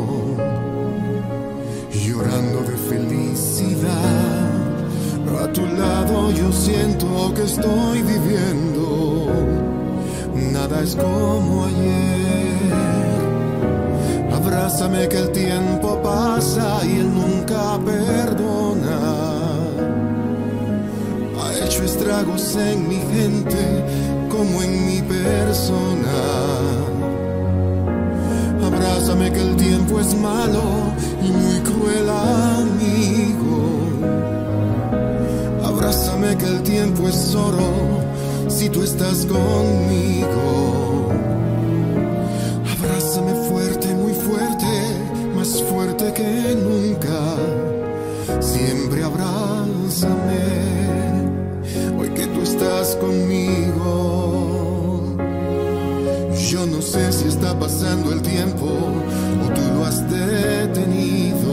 llorando de felicidad. A tu lado yo siento que estoy viviendo. Nada es como ayer. Abrázame que el tiempo pasa y él nunca perdona. Ha hecho estragos en mi gente como en mi persona. Abrázame que el tiempo es malo y muy cruel amigo. Abrázame que el tiempo es oro si tú estás conmigo. Abrázame fuerte, muy fuerte, más fuerte que nunca. Siempre abrázame, hoy que tú estás conmigo. Yo no sé si está pasando el tiempo o tú lo has detenido.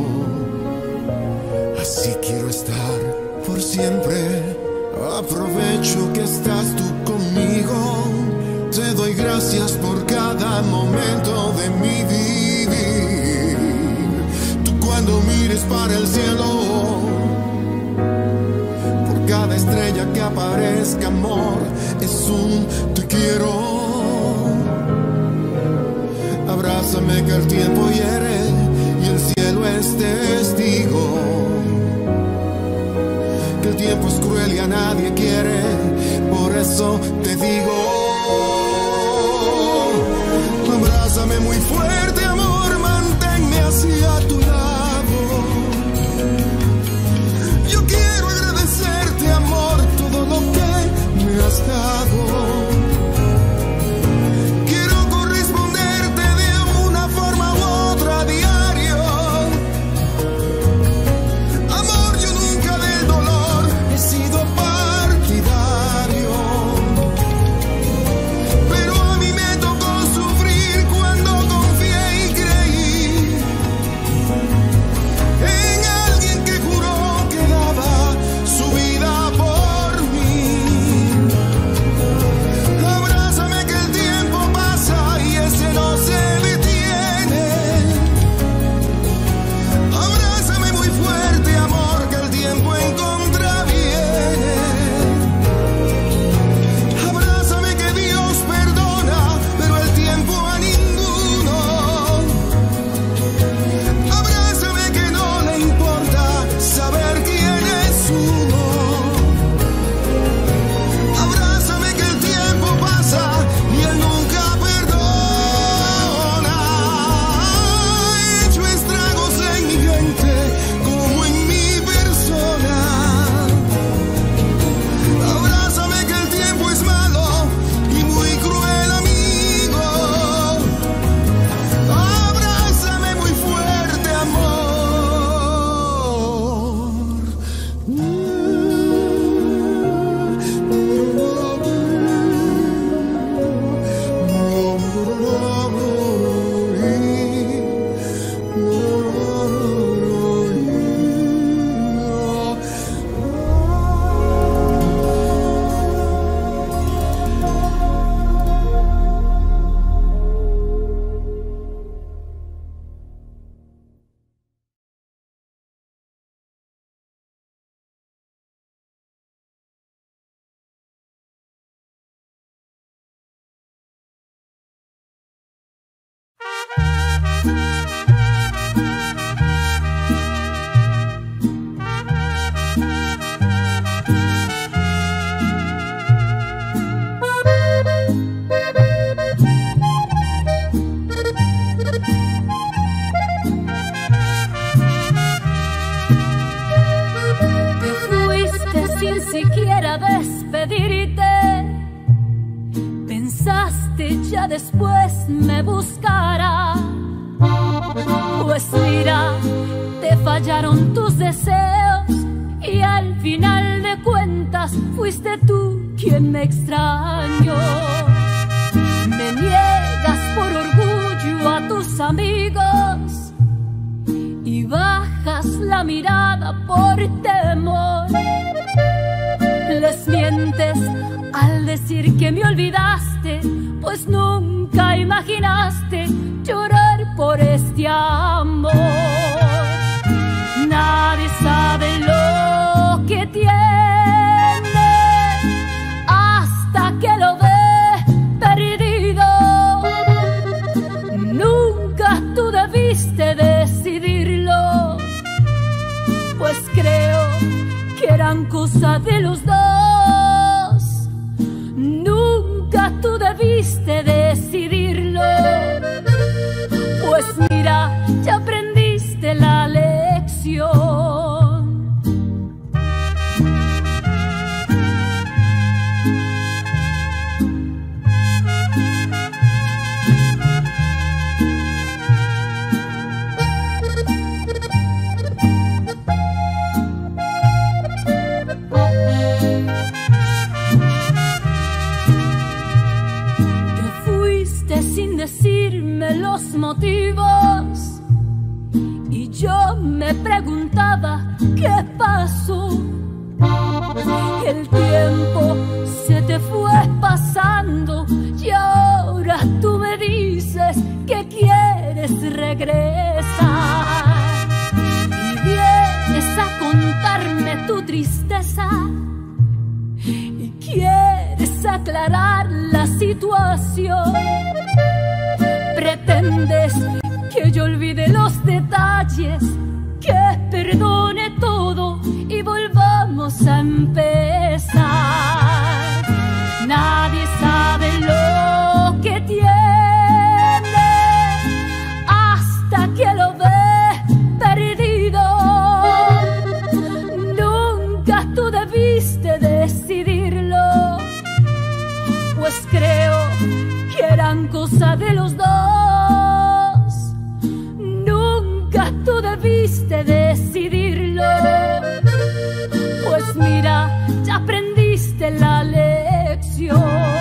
Así quiero estar por siempre. Aprovecho que estás tú conmigo. Te doy gracias por cada momento de mi vivir. Tú cuando mires para el cielo, por cada estrella que aparezca, amor, es un te quiero. Abrázame que el tiempo hiere y el cielo es testigo. Que el tiempo es cruel y a nadie quiere, por eso te digo. Abrázame muy fuerte, amor, manténme hacia tu lado. Yo quiero agradecerte, amor, todo lo que me has dado. Quiero corresponderte de una forma u otra a diario. Amor, yo nunca del dolor he sido partidario. Pero a mí me tocó sufrir cuando confié y creí en alguien que juró que daba su vida por mí. Abrázame que el tiempo pasa y ese no se detiene. Abrázame muy fuerte, amor, que el tiempo en contra viene. Abrázame que Dios perdona, pero el tiempo a ninguno. Abrázame que no le importa saber quién es uno. Abrázame que el tiempo pasa y él nunca perdona. He hecho estragos en mi gente como en mi persona. Abrázame que el tiempo es malo y muy cruel amigo. Abrázame muy fuerte, amor. Te fuiste sin siquiera despedirte. Pensaste ya después me buscará. Pues mira, te fallaron tus deseos y al final de cuentas fuiste tú quien me extrañó. Me niegas por orgullo a tus amigos y bajas bajas la mirada por temor. Les mientes al decir que me olvidaste, pues nunca imaginaste llorar por este amor. Nadie sabe lo que tiene hasta que lo ve perdido. Nunca tú debiste decidirlo, pues creo que eran cosas de los dos. Nunca tú debiste decidirlo, pues mira, ya aprendiste la lección. Sin decirme los motivos, y yo me preguntaba qué pasó. El tiempo se te fue pasando y ahora tú me dices que quieres regresar y vienes a contarme tu tristeza y quieres aclarar la situación. Pretendes que yo olvide los detalles, que perdone todo y volvamos a empezar. Nadie sabe lo que tiene hasta que lo ve perdido. Nunca tú debiste decidirlo, pues creo que eran cosas de los dos. Nunca tú debiste decidirlo, pues mira, ya aprendiste la lección.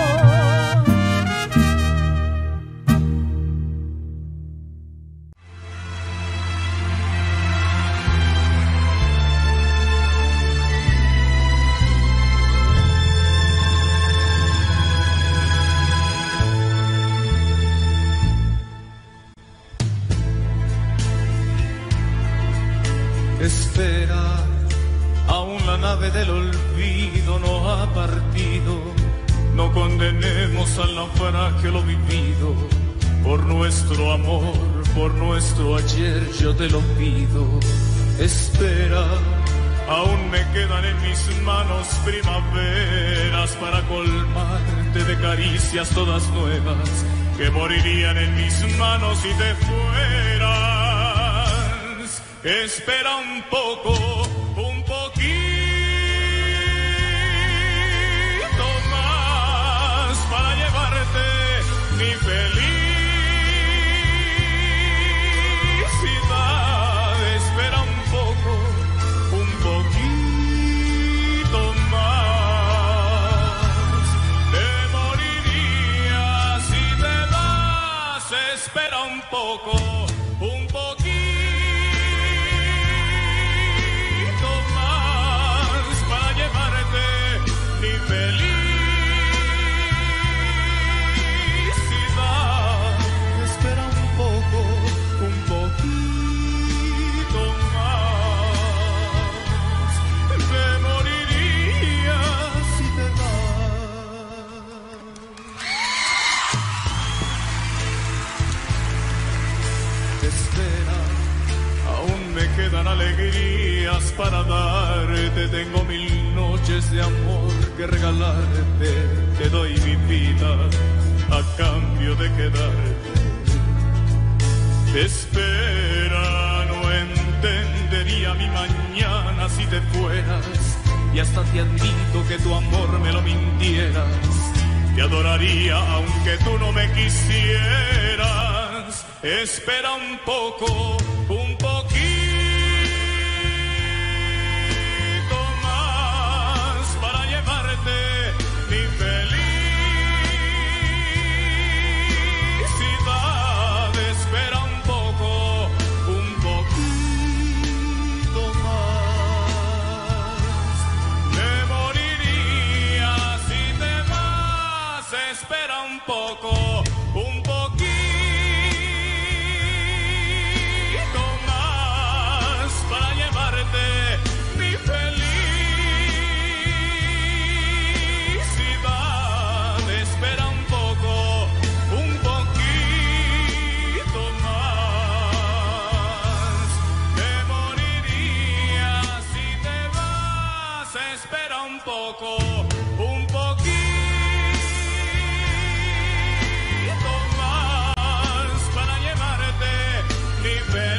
Espera, aún la nave del olvido no ha partido. No condenemos al naufragio lo vivido. Por nuestro amor, por nuestro ayer, yo te lo pido. Espera, aún me quedan en mis manos primaveras para colmarte de caricias todas nuevas que morirían en mis manos si te fueras. Espera un poco, un poquito más para llevarte mi felicidad. Espera un poco, un poquito más. Te morirías si te vas. Espera un poco, un poquito. Mi felicidad, espera un poco, un poquito más. Te morirías si te vas. Espera, aún me quedan alegrías para darte. Tengo 1000 noches de amor que regalarte. Te doy mi vida a cambio de quedarte. Espera, no entendería mi mañana si te fueras. Y hasta te admito que tu amor me lo mintieras. Te adoraría aunque tú no me quisieras. Espera un poco, un poquito más para llevarte mi felicidad. Espera un poco, un poquito poco, un poquito más para llevarte mi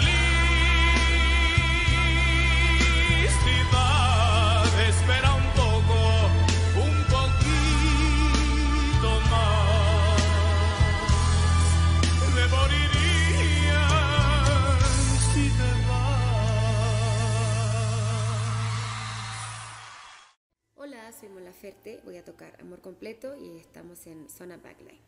felicidad. Espera un poco, un poquito más. Me moriría si te Hola, soy Mon Laferte, voy a tocar Amor Completo y estamos en Zona Backline.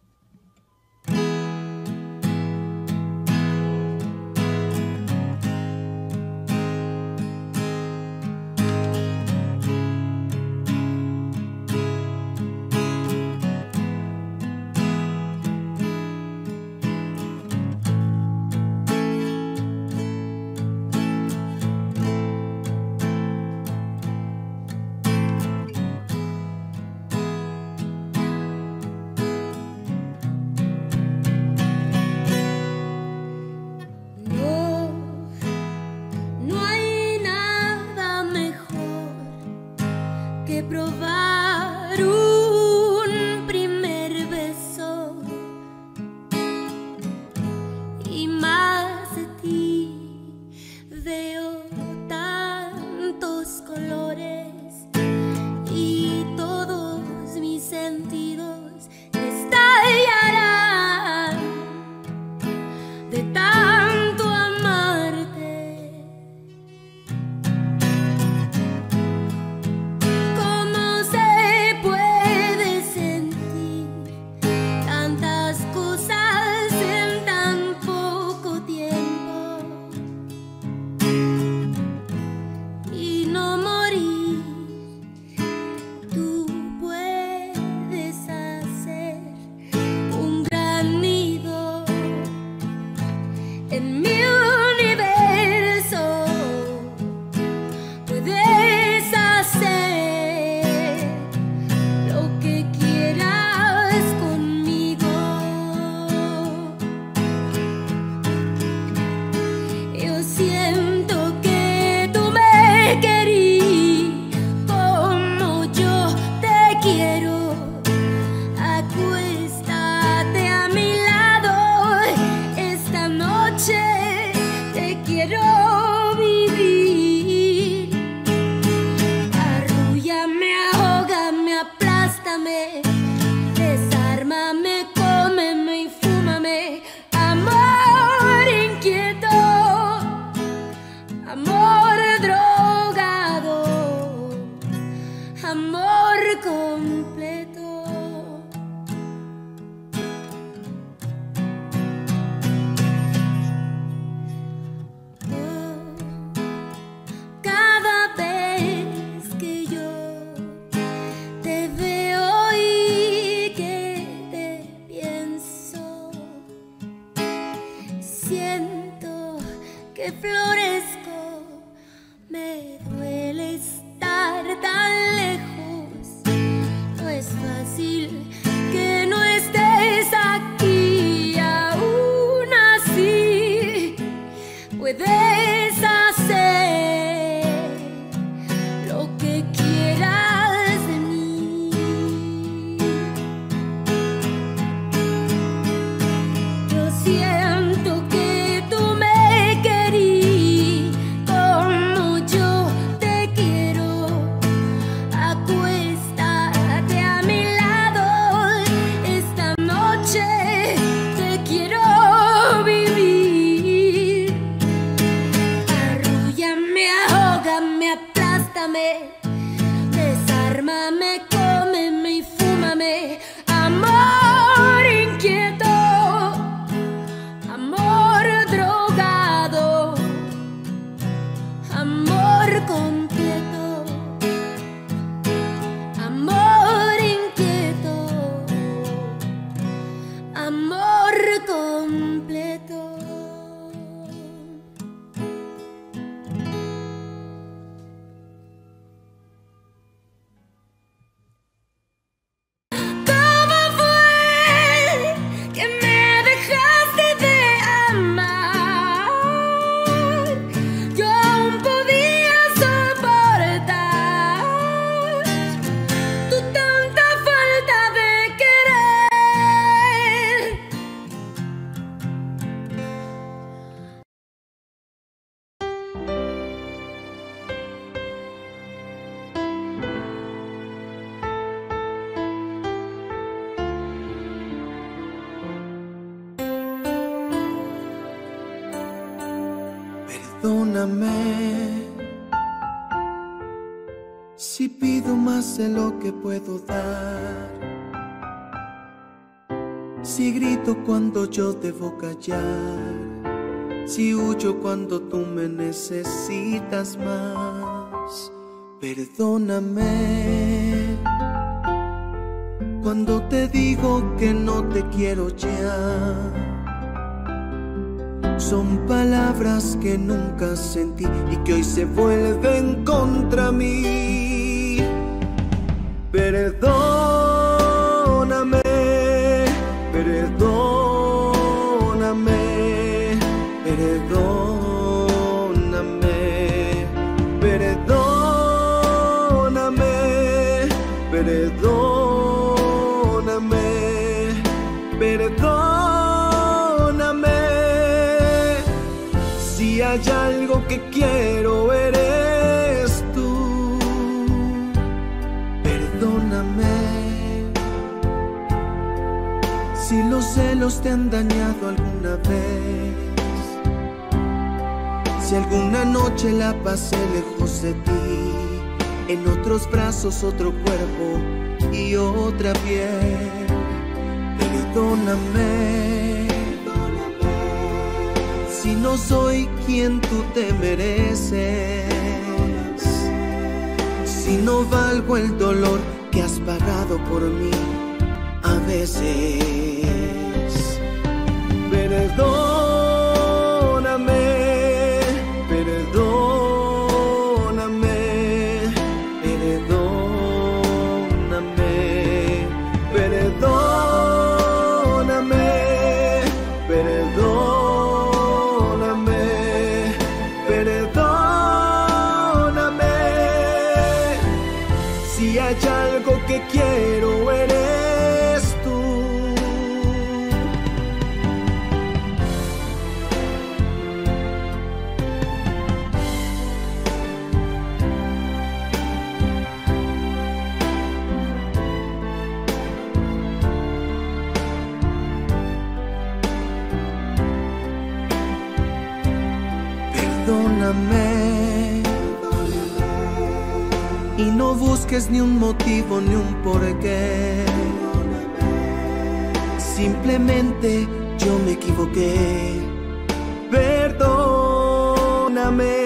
No hay nada mejor que probar un primer beso y más de ti veo tantos colores y todos mis sentidos estallarán de tanto amarte. ¿Cómo se puede sentir tantas cosas en tan poco tiempo y no morir? Tú puedes hacer un gran nido en mi universo, puedes hacer lo que quieras conmigo. Yo siento que tú me querís como yo te quiero. Acuéstate a mi lado esta noche, te quiero vivir. Arrúllame, ahógame, aplástame, desármame, cómeme y fúmame. Amor inquieto, amor drogado, amor completo. Cada vez que yo te veo y que te pienso, siento que florezco. Me duele estar tan lejos, no es fácil que no estés aquí. Aún así puedes hacer lo que quieras de mí. Yo siento que tú me querís como yo te quiero. Acuéstate a mi lado esta noche, te quiero vivir. Arrúllame, ahógame, aplástame, desármame, cómeme y fúmame. Amor inquieto, amor drogado, amor completo, amor inquieto, amor completo. ¿Cómo fue que me dejaste de amar? Yo aún podía soportar Perdóname si pido más de lo que puedo dar, si grito cuando yo debo callar, si huyo cuando tú me necesitas más. Perdóname cuando te digo que no te quiero ya. Son palabras que nunca sentí y que hoy se vuelven contra mí. Perdóname, perdóname, perdóname, perdóname, perdóname, perdóname. Si hay algo que quiero eres tú. Perdóname si los celos te han dañado alguna vez, si alguna noche la pasé lejos de ti, en otros brazos otro cuerpo y otra piel. Perdóname si no soy quien tú te mereces, si no valgo el dolor que has pagado por mí a veces. Perdóname, perdóname, perdóname, perdóname, perdóname, perdóname. Si hay algo que quiero eres tú. Perdóname y no busques ni un motivo ni un porqué. Simplemente yo me equivoqué. Perdóname.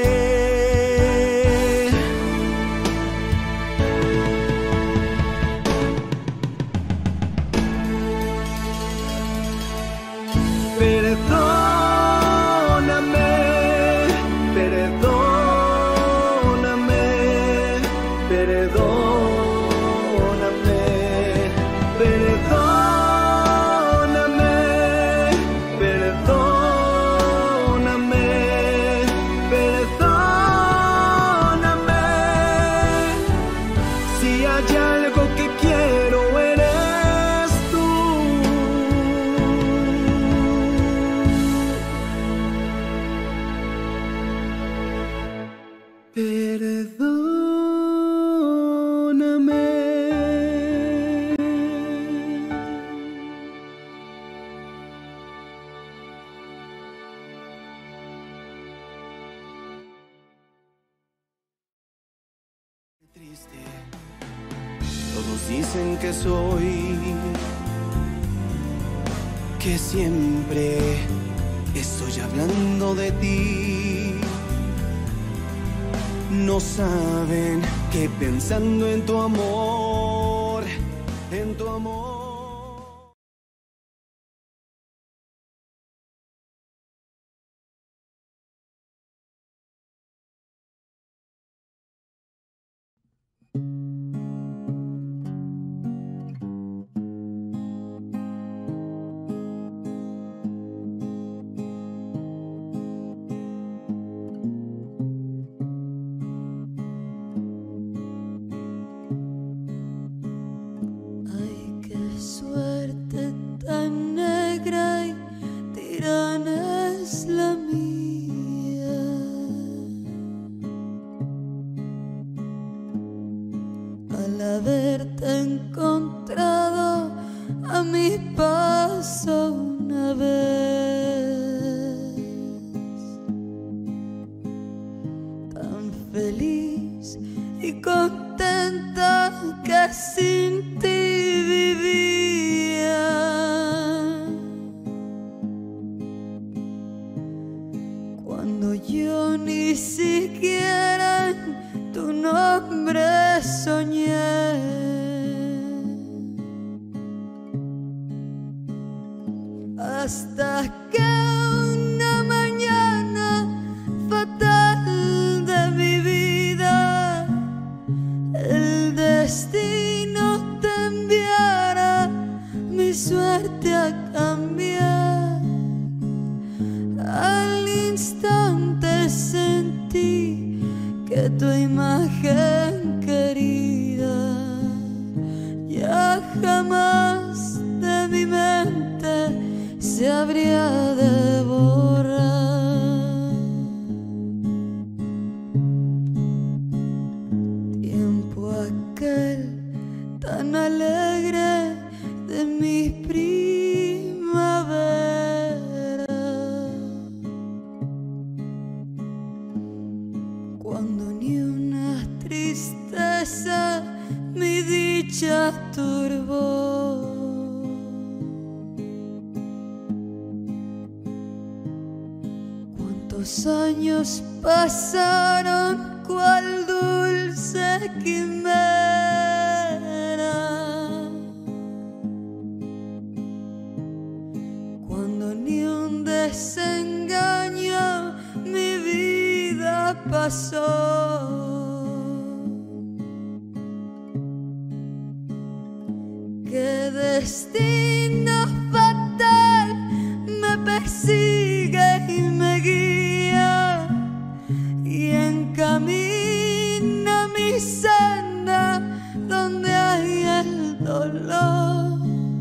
Todos dicen que soy, que siempre estoy hablando de ti. No saben que pensando en tu amor, en tu amor. Suerte tan negra y tirana es la mía. Al haberte encontrado a mi paso una vez, feliz y contenta que sin ti vivía. Cuando yo ni siquiera tu nombre soñé. Hasta que una mañana fatal de mi vida el destino te enviara mi suerte a cambiar. Al instante sentí que tu imagen querida ya jamás de mi mente se habría de borrar. Tiempo aquel tan alegre de mi primavera, cuando ni una tristeza mi dicha turbó. Los años pasaron cual dulce quimera, cuando ni un desengaño mi vida pasó. Qué destino fatal me persigue y me guía, y encamina mi senda donde hay el dolor.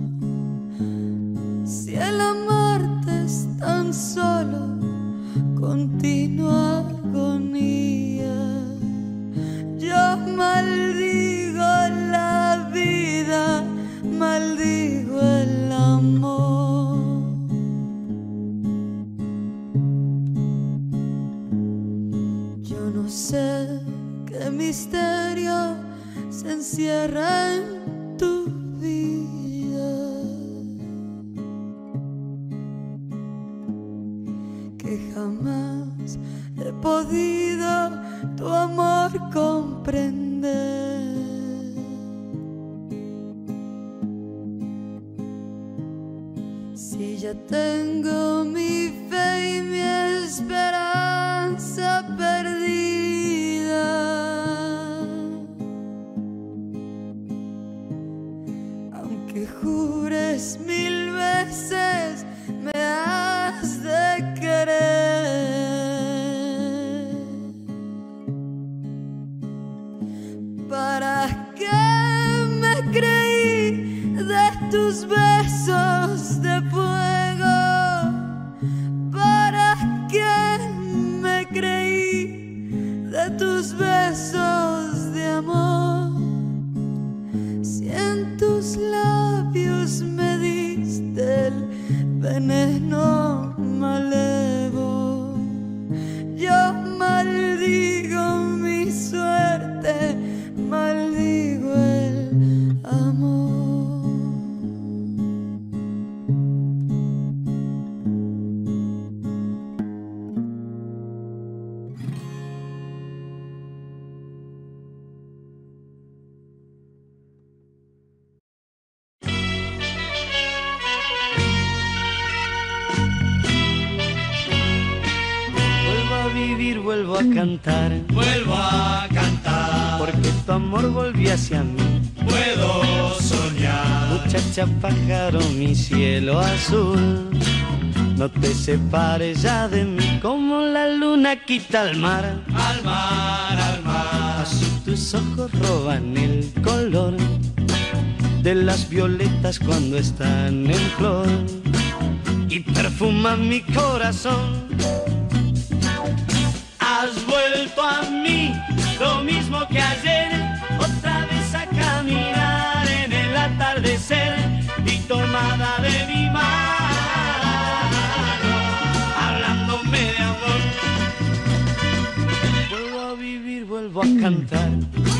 Si el amarte es tan solo continua agonía, yo maldigo la vida, maldigo el amor. Yo no sé qué misterio se encierra en tu vida, que jamás he podido tu amor comprender. Si ya tengo mi fe y mi esperanza perdida, aunque jures 1000 veces me has de querer, ¿para qué me creí de tus besos de fuego? ¿Para qué me creí de tus besos de amor? Si en tus labios me diste el veneno malevo, yo maldigo mi suerte, maldigo el amor. Vuelvo a cantar, porque tu amor volvió hacia mí. Puedo soñar, muchacha pájaro, mi cielo azul, no te separes ya de mí, como la luna quita al mar. Al mar, al mar. Así tus ojos roban el color de las violetas cuando están en flor y perfuman mi corazón. Has vuelto a mí, lo mismo que ayer, otra vez a caminar en el atardecer y tomada de mi mano, hablándome de amor. vuelvo a cantar.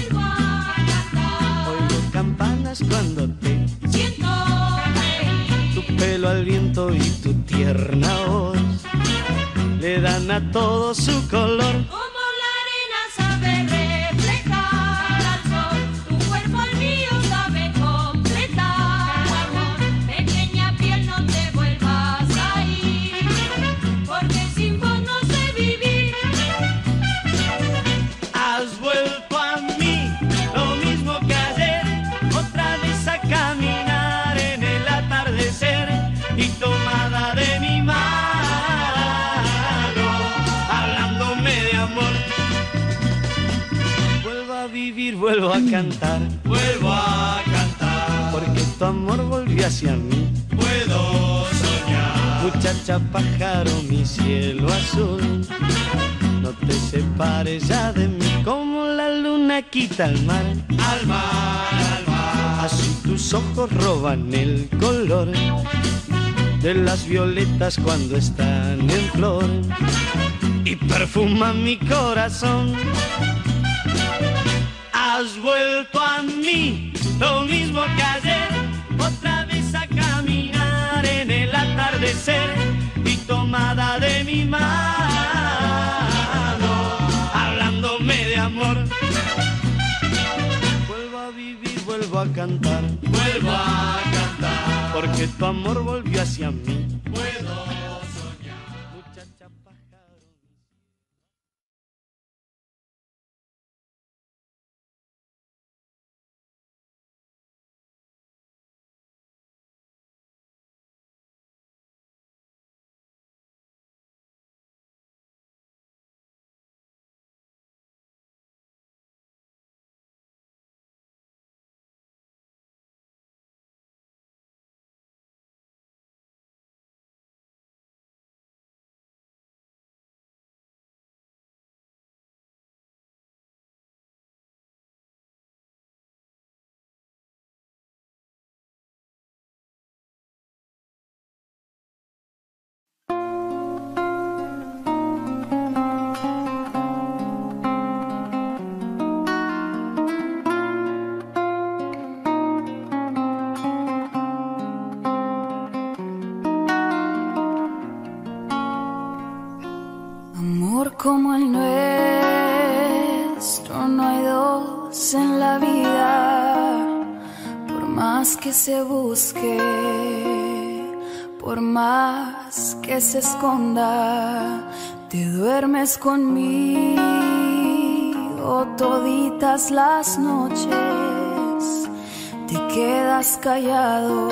Oigo campanas cuando te siento reír. Tu pelo al viento y tu tierna voz le dan a todo su color. Como la arena sabe reflejar al sol, tu cuerpo al mío sabe completar, amor. Pequeña piel, no te vuelvas a ir, porque sin vos no sé vivir. Has vuelto a mí, lo mismo que ayer, otra vez a caminar en el atardecer y tomada de mi mano, hablándome de amor. Vuelvo a vivir, vuelvo a cantar, porque tu amor volvió hacia mí. Puedo soñar. Muchacha pájaro, mi cielo azul, no te separes ya de mí, como la luna quita al mar. Al mar, así tus ojos roban el color de las violetas cuando están en flor y perfuman mi corazón. Has vuelto a mí, lo mismo que ayer, otra vez a caminar en el atardecer y tomada de mi mano, hablándome de amor. Vuelvo a vivir, vuelvo a cantar, porque tu amor volvió hacia mí. Puedo soñar. Muchacha pájaro. Como el nuestro no hay dos en la vida, por más que se busque, por más que se esconda, te duermes conmigo toditas las noches, te quedas callado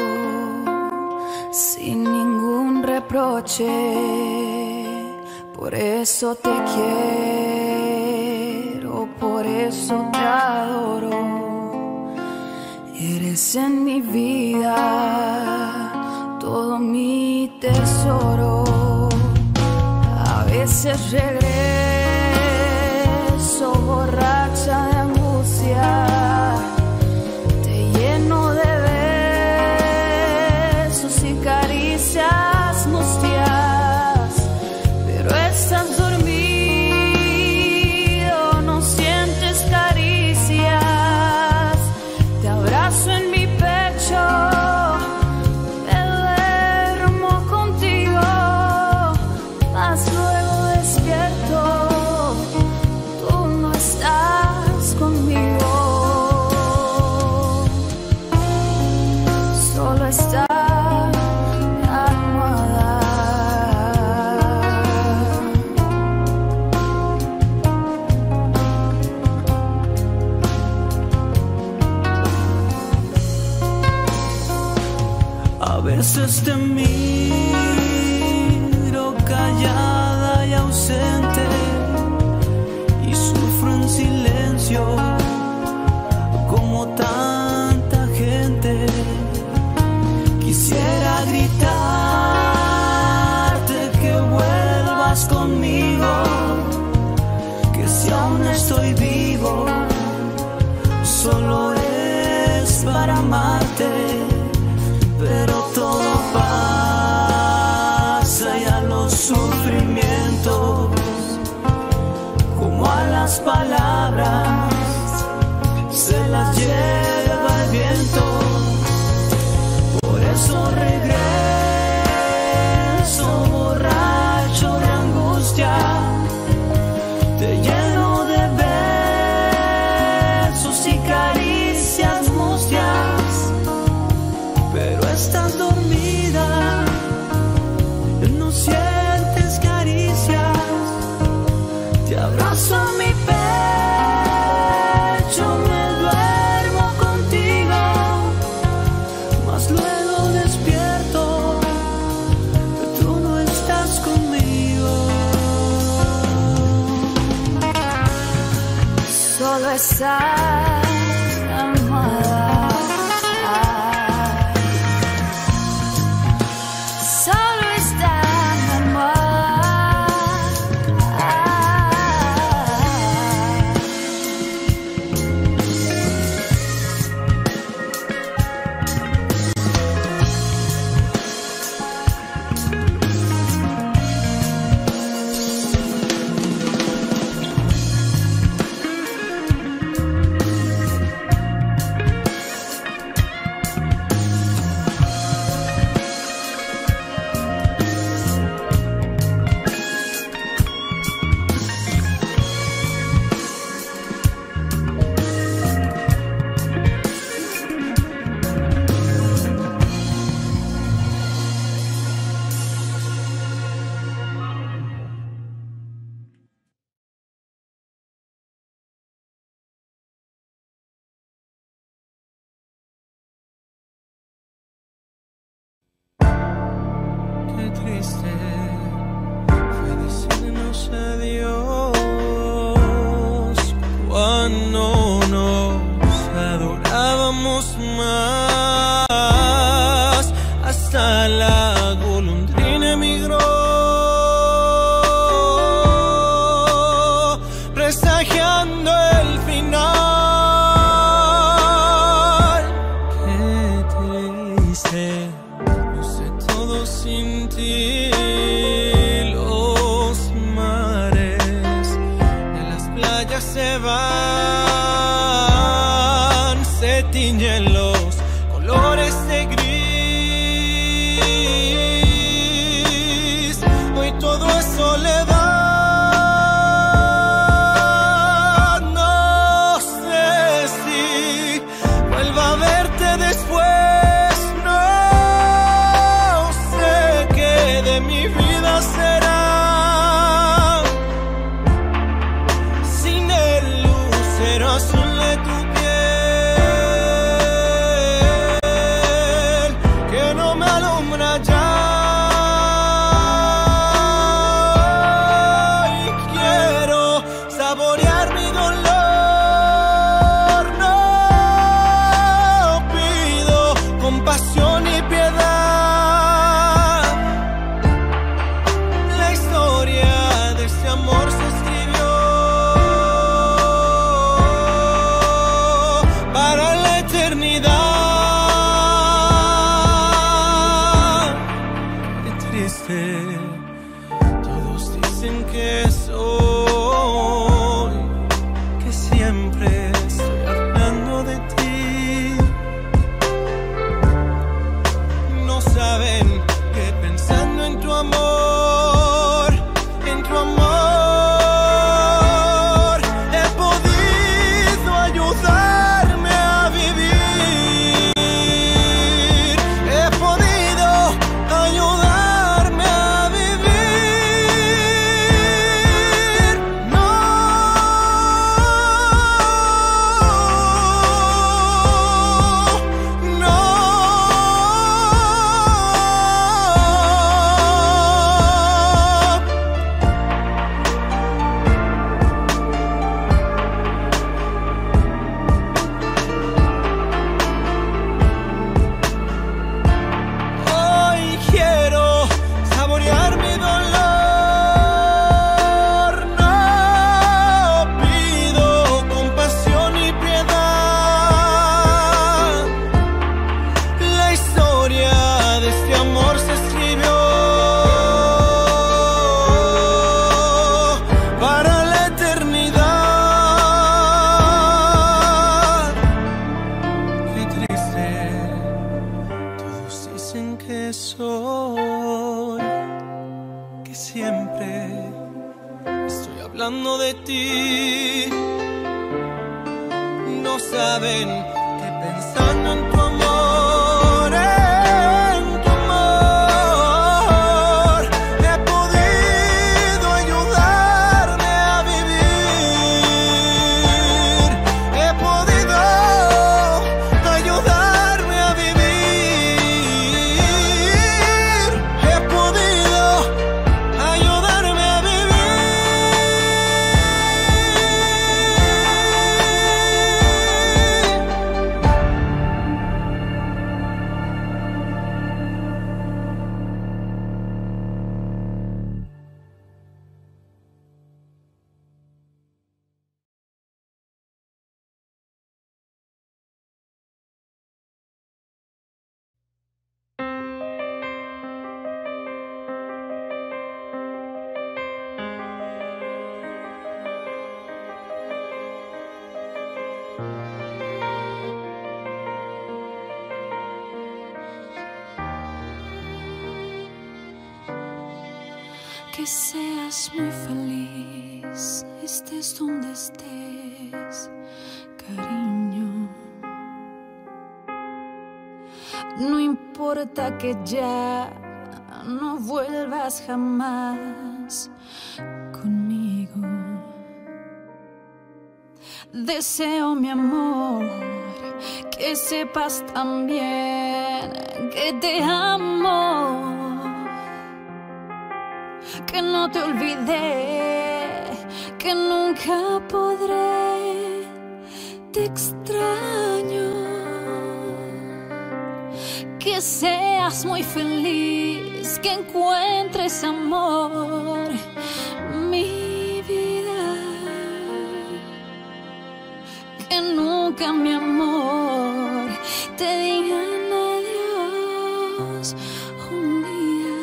sin ningún reproche. Por eso te quiero, por eso te adoro. Eres en mi vida todo mi tesoro. A veces regreso borracha de angustia, te lleno de besos y caricias mustias. Estás dormido, no sientes caricias. Te abrazo en mi pecho, me duermo contigo, mas luego despierto, tú no estás conmigo. Solo estás a veces te miro callada y ausente y sufro en silencio como tanta gente. Quisiera gritarte que vuelvas conmigo, que si aún estoy vivo solo es para amarte. Pero todo pasa, ya los sufrimientos como Malas palabras se las lleva el viento, por eso regreso borracho de angustia, te lleno de besos y caricias mustias, pero estás dormida, no sientes caricias, te abrazo a mi pecho, me duermo contigo, mas luego despierto, tú no estás conmigo. Solo esa almohada, solo esta triste fue decirnos adiós cuando nos adorábamos más, hasta la golondrina emigró, presagiando el final. Qué triste, no sé todo sin ti, los mares de las playas se van, se tiñen los colores de gris, hoy todo es soledad, no sé si vuelva a verte después, no sé qué de mi vida será sin el lucero azul de tu piel que no me alumbra ya. Y quiero saborear mi dolor, no pido compasión y piedad. La historia de ese amor se escribió saben que pensando en tu amor, he podido ayudarme a vivir. He podido ayudarme a vivir. He podido ayudarme a Que seas muy feliz, estés donde estés, cariño. No importa que ya no vuelvas jamás conmigo. Deseo, mi amor, que sepas también que te amo, que no te olvidé, que nunca podré, te extraño. Que seas muy feliz, que encuentres amor, mi vida. Que nunca, mi amor, te digan adiós un día.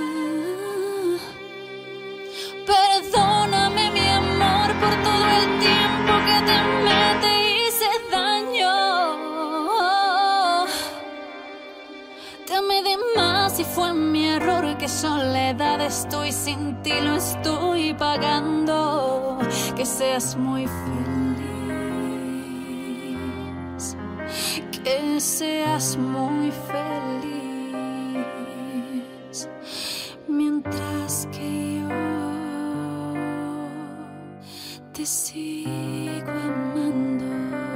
Perdóname, mi amor, por todo el tiempo que te hice daño. Te amé de más y fue mi error. Que soledad estoy sin ti, lo estoy pagando. Que seas muy feliz, que seas muy feliz, mientras que yo te sigo amando.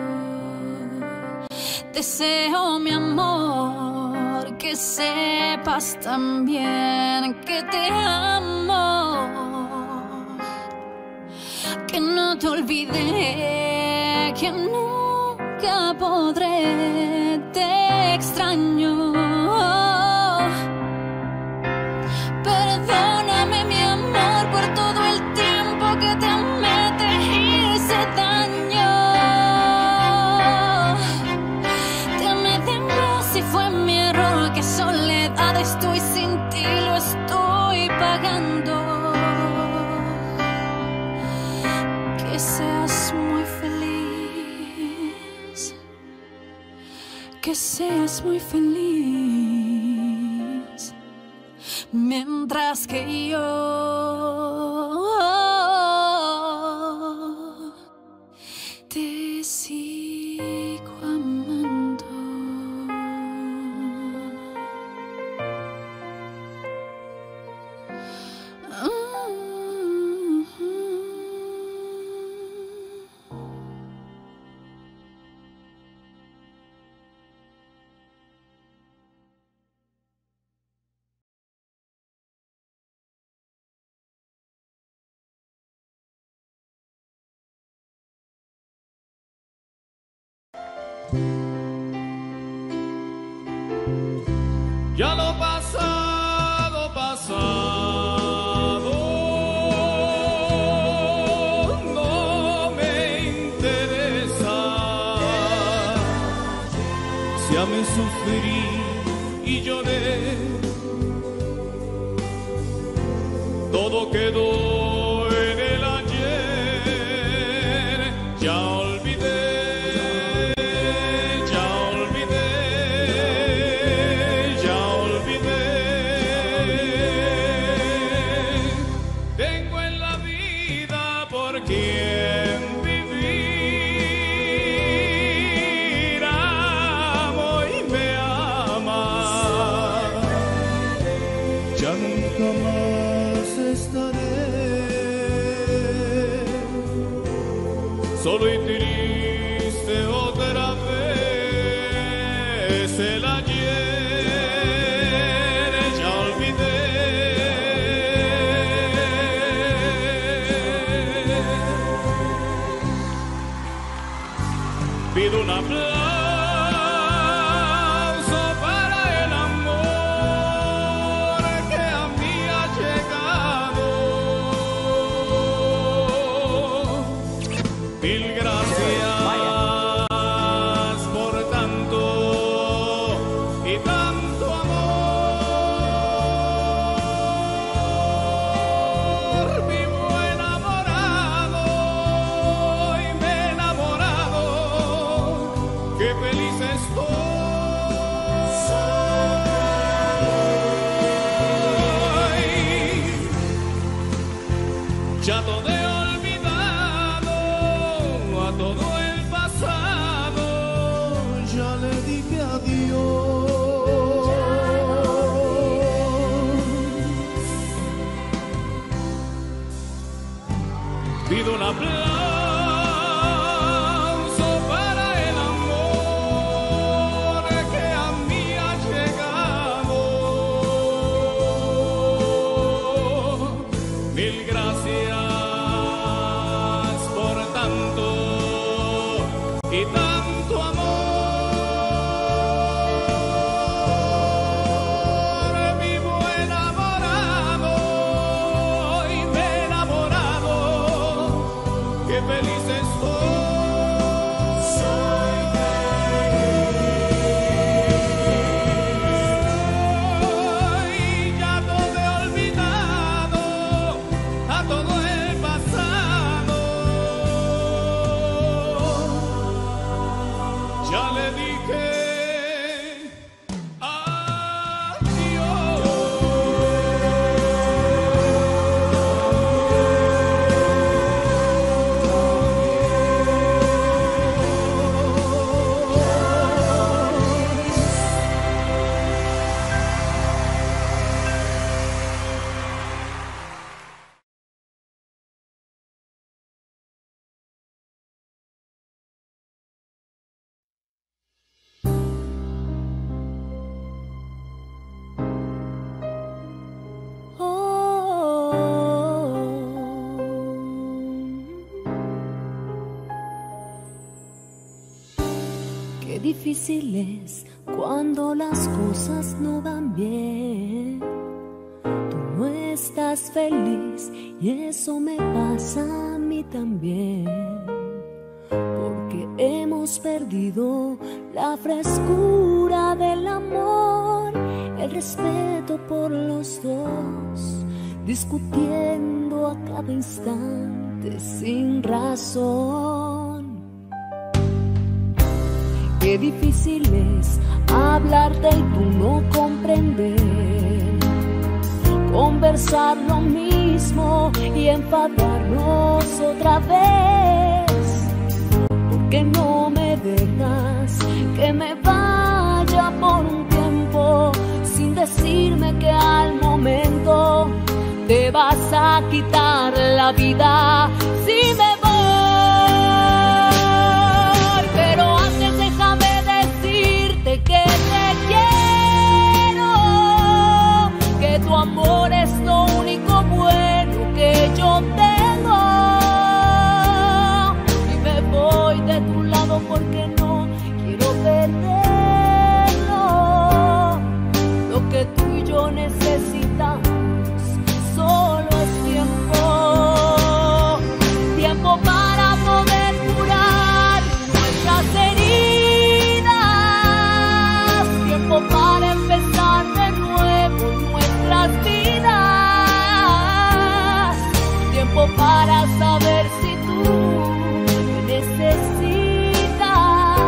Deseo, mi amor, que sepas también que te amo, que no te olvidé, que nunca podré, te extraño. Perdóname, mi amor, por todo el tiempo que te amé, te hice daño. Te amé de más y fue mi error. Que soledad estoy sin ti, lo estoy pagando. Que seas muy feliz, que seas muy feliz, mientras que yo te sigo amando. Ya lo pasado, pasado, no me interesa. Si amé, sufrí y lloré, todo quedó en el ayer. Ya olvidé. Quien vivir triste otra vez el ayer, ya olvidé. Pido un aplauso para el amor que a mí ha llegado. Mil gracias por tanto y tanto amor. Vivo enamorado y me he enamorado. Qué feliz estoy. Ya todo he olvidado, a todo el pasado ya le dije adiós. Pido un aplauso para el amor que a mí ha llegado. Mil gracias por tanto y tanto amor. Vivo enamorado y me he enamorado. Qué feliz estoy. Ya todo he olvidado, a todo el pasado ya le dije Qué difícil es cuando las cosas no van bien. Tú no estás feliz y eso me pasa a mí también. Porque hemos perdido la frescura del amor, el respeto por los dos, discutiendo a cada instante sin razón. Qué difícil es hablarte y tú no comprender, conversar lo mismo y enfadarnos otra vez. Porque no me dejas que me vaya por un tiempo sin decirme que al momento te vas a quitar la vida si me voy. Pero antes déjame decirte que te quiero, que tu amor es lo único bueno que yo tengo. Y me voy de tu lado porque no quiero perderlo. Lo que tú y yo necesitamos solo es tiempo, tiempo para poder curar nuestras heridas, tiempo para empezar de nuevo nuestras vidas, tiempo para saber si tú me necesitas.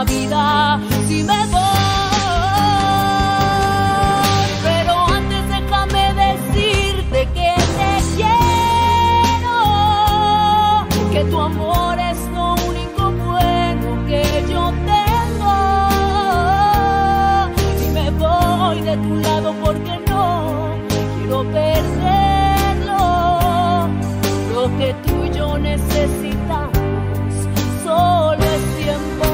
vida si me voy. Pero antes déjame decirte que te quiero, que tu amor es lo único bueno que yo tengo. Y me voy de tu lado porque no quiero perderlo. Lo que tú y yo necesitamos solo es tiempo.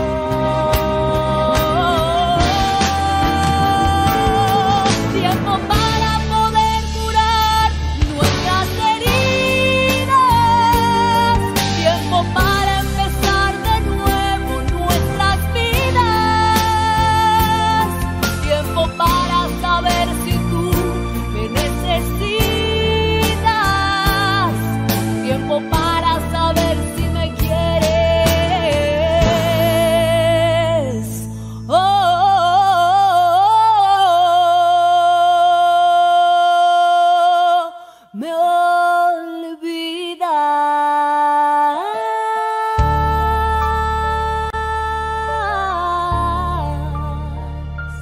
Tiempo para poder curar nuestras heridas. Tiempo para empezar de nuevo nuestras vidas. Tiempo para saber si tú me necesitas. Tiempo para saber si me quieres. Oh, me olvidas.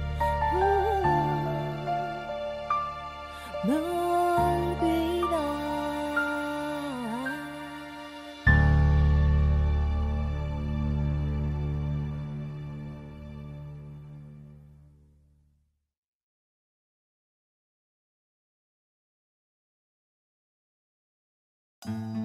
Me olvidas.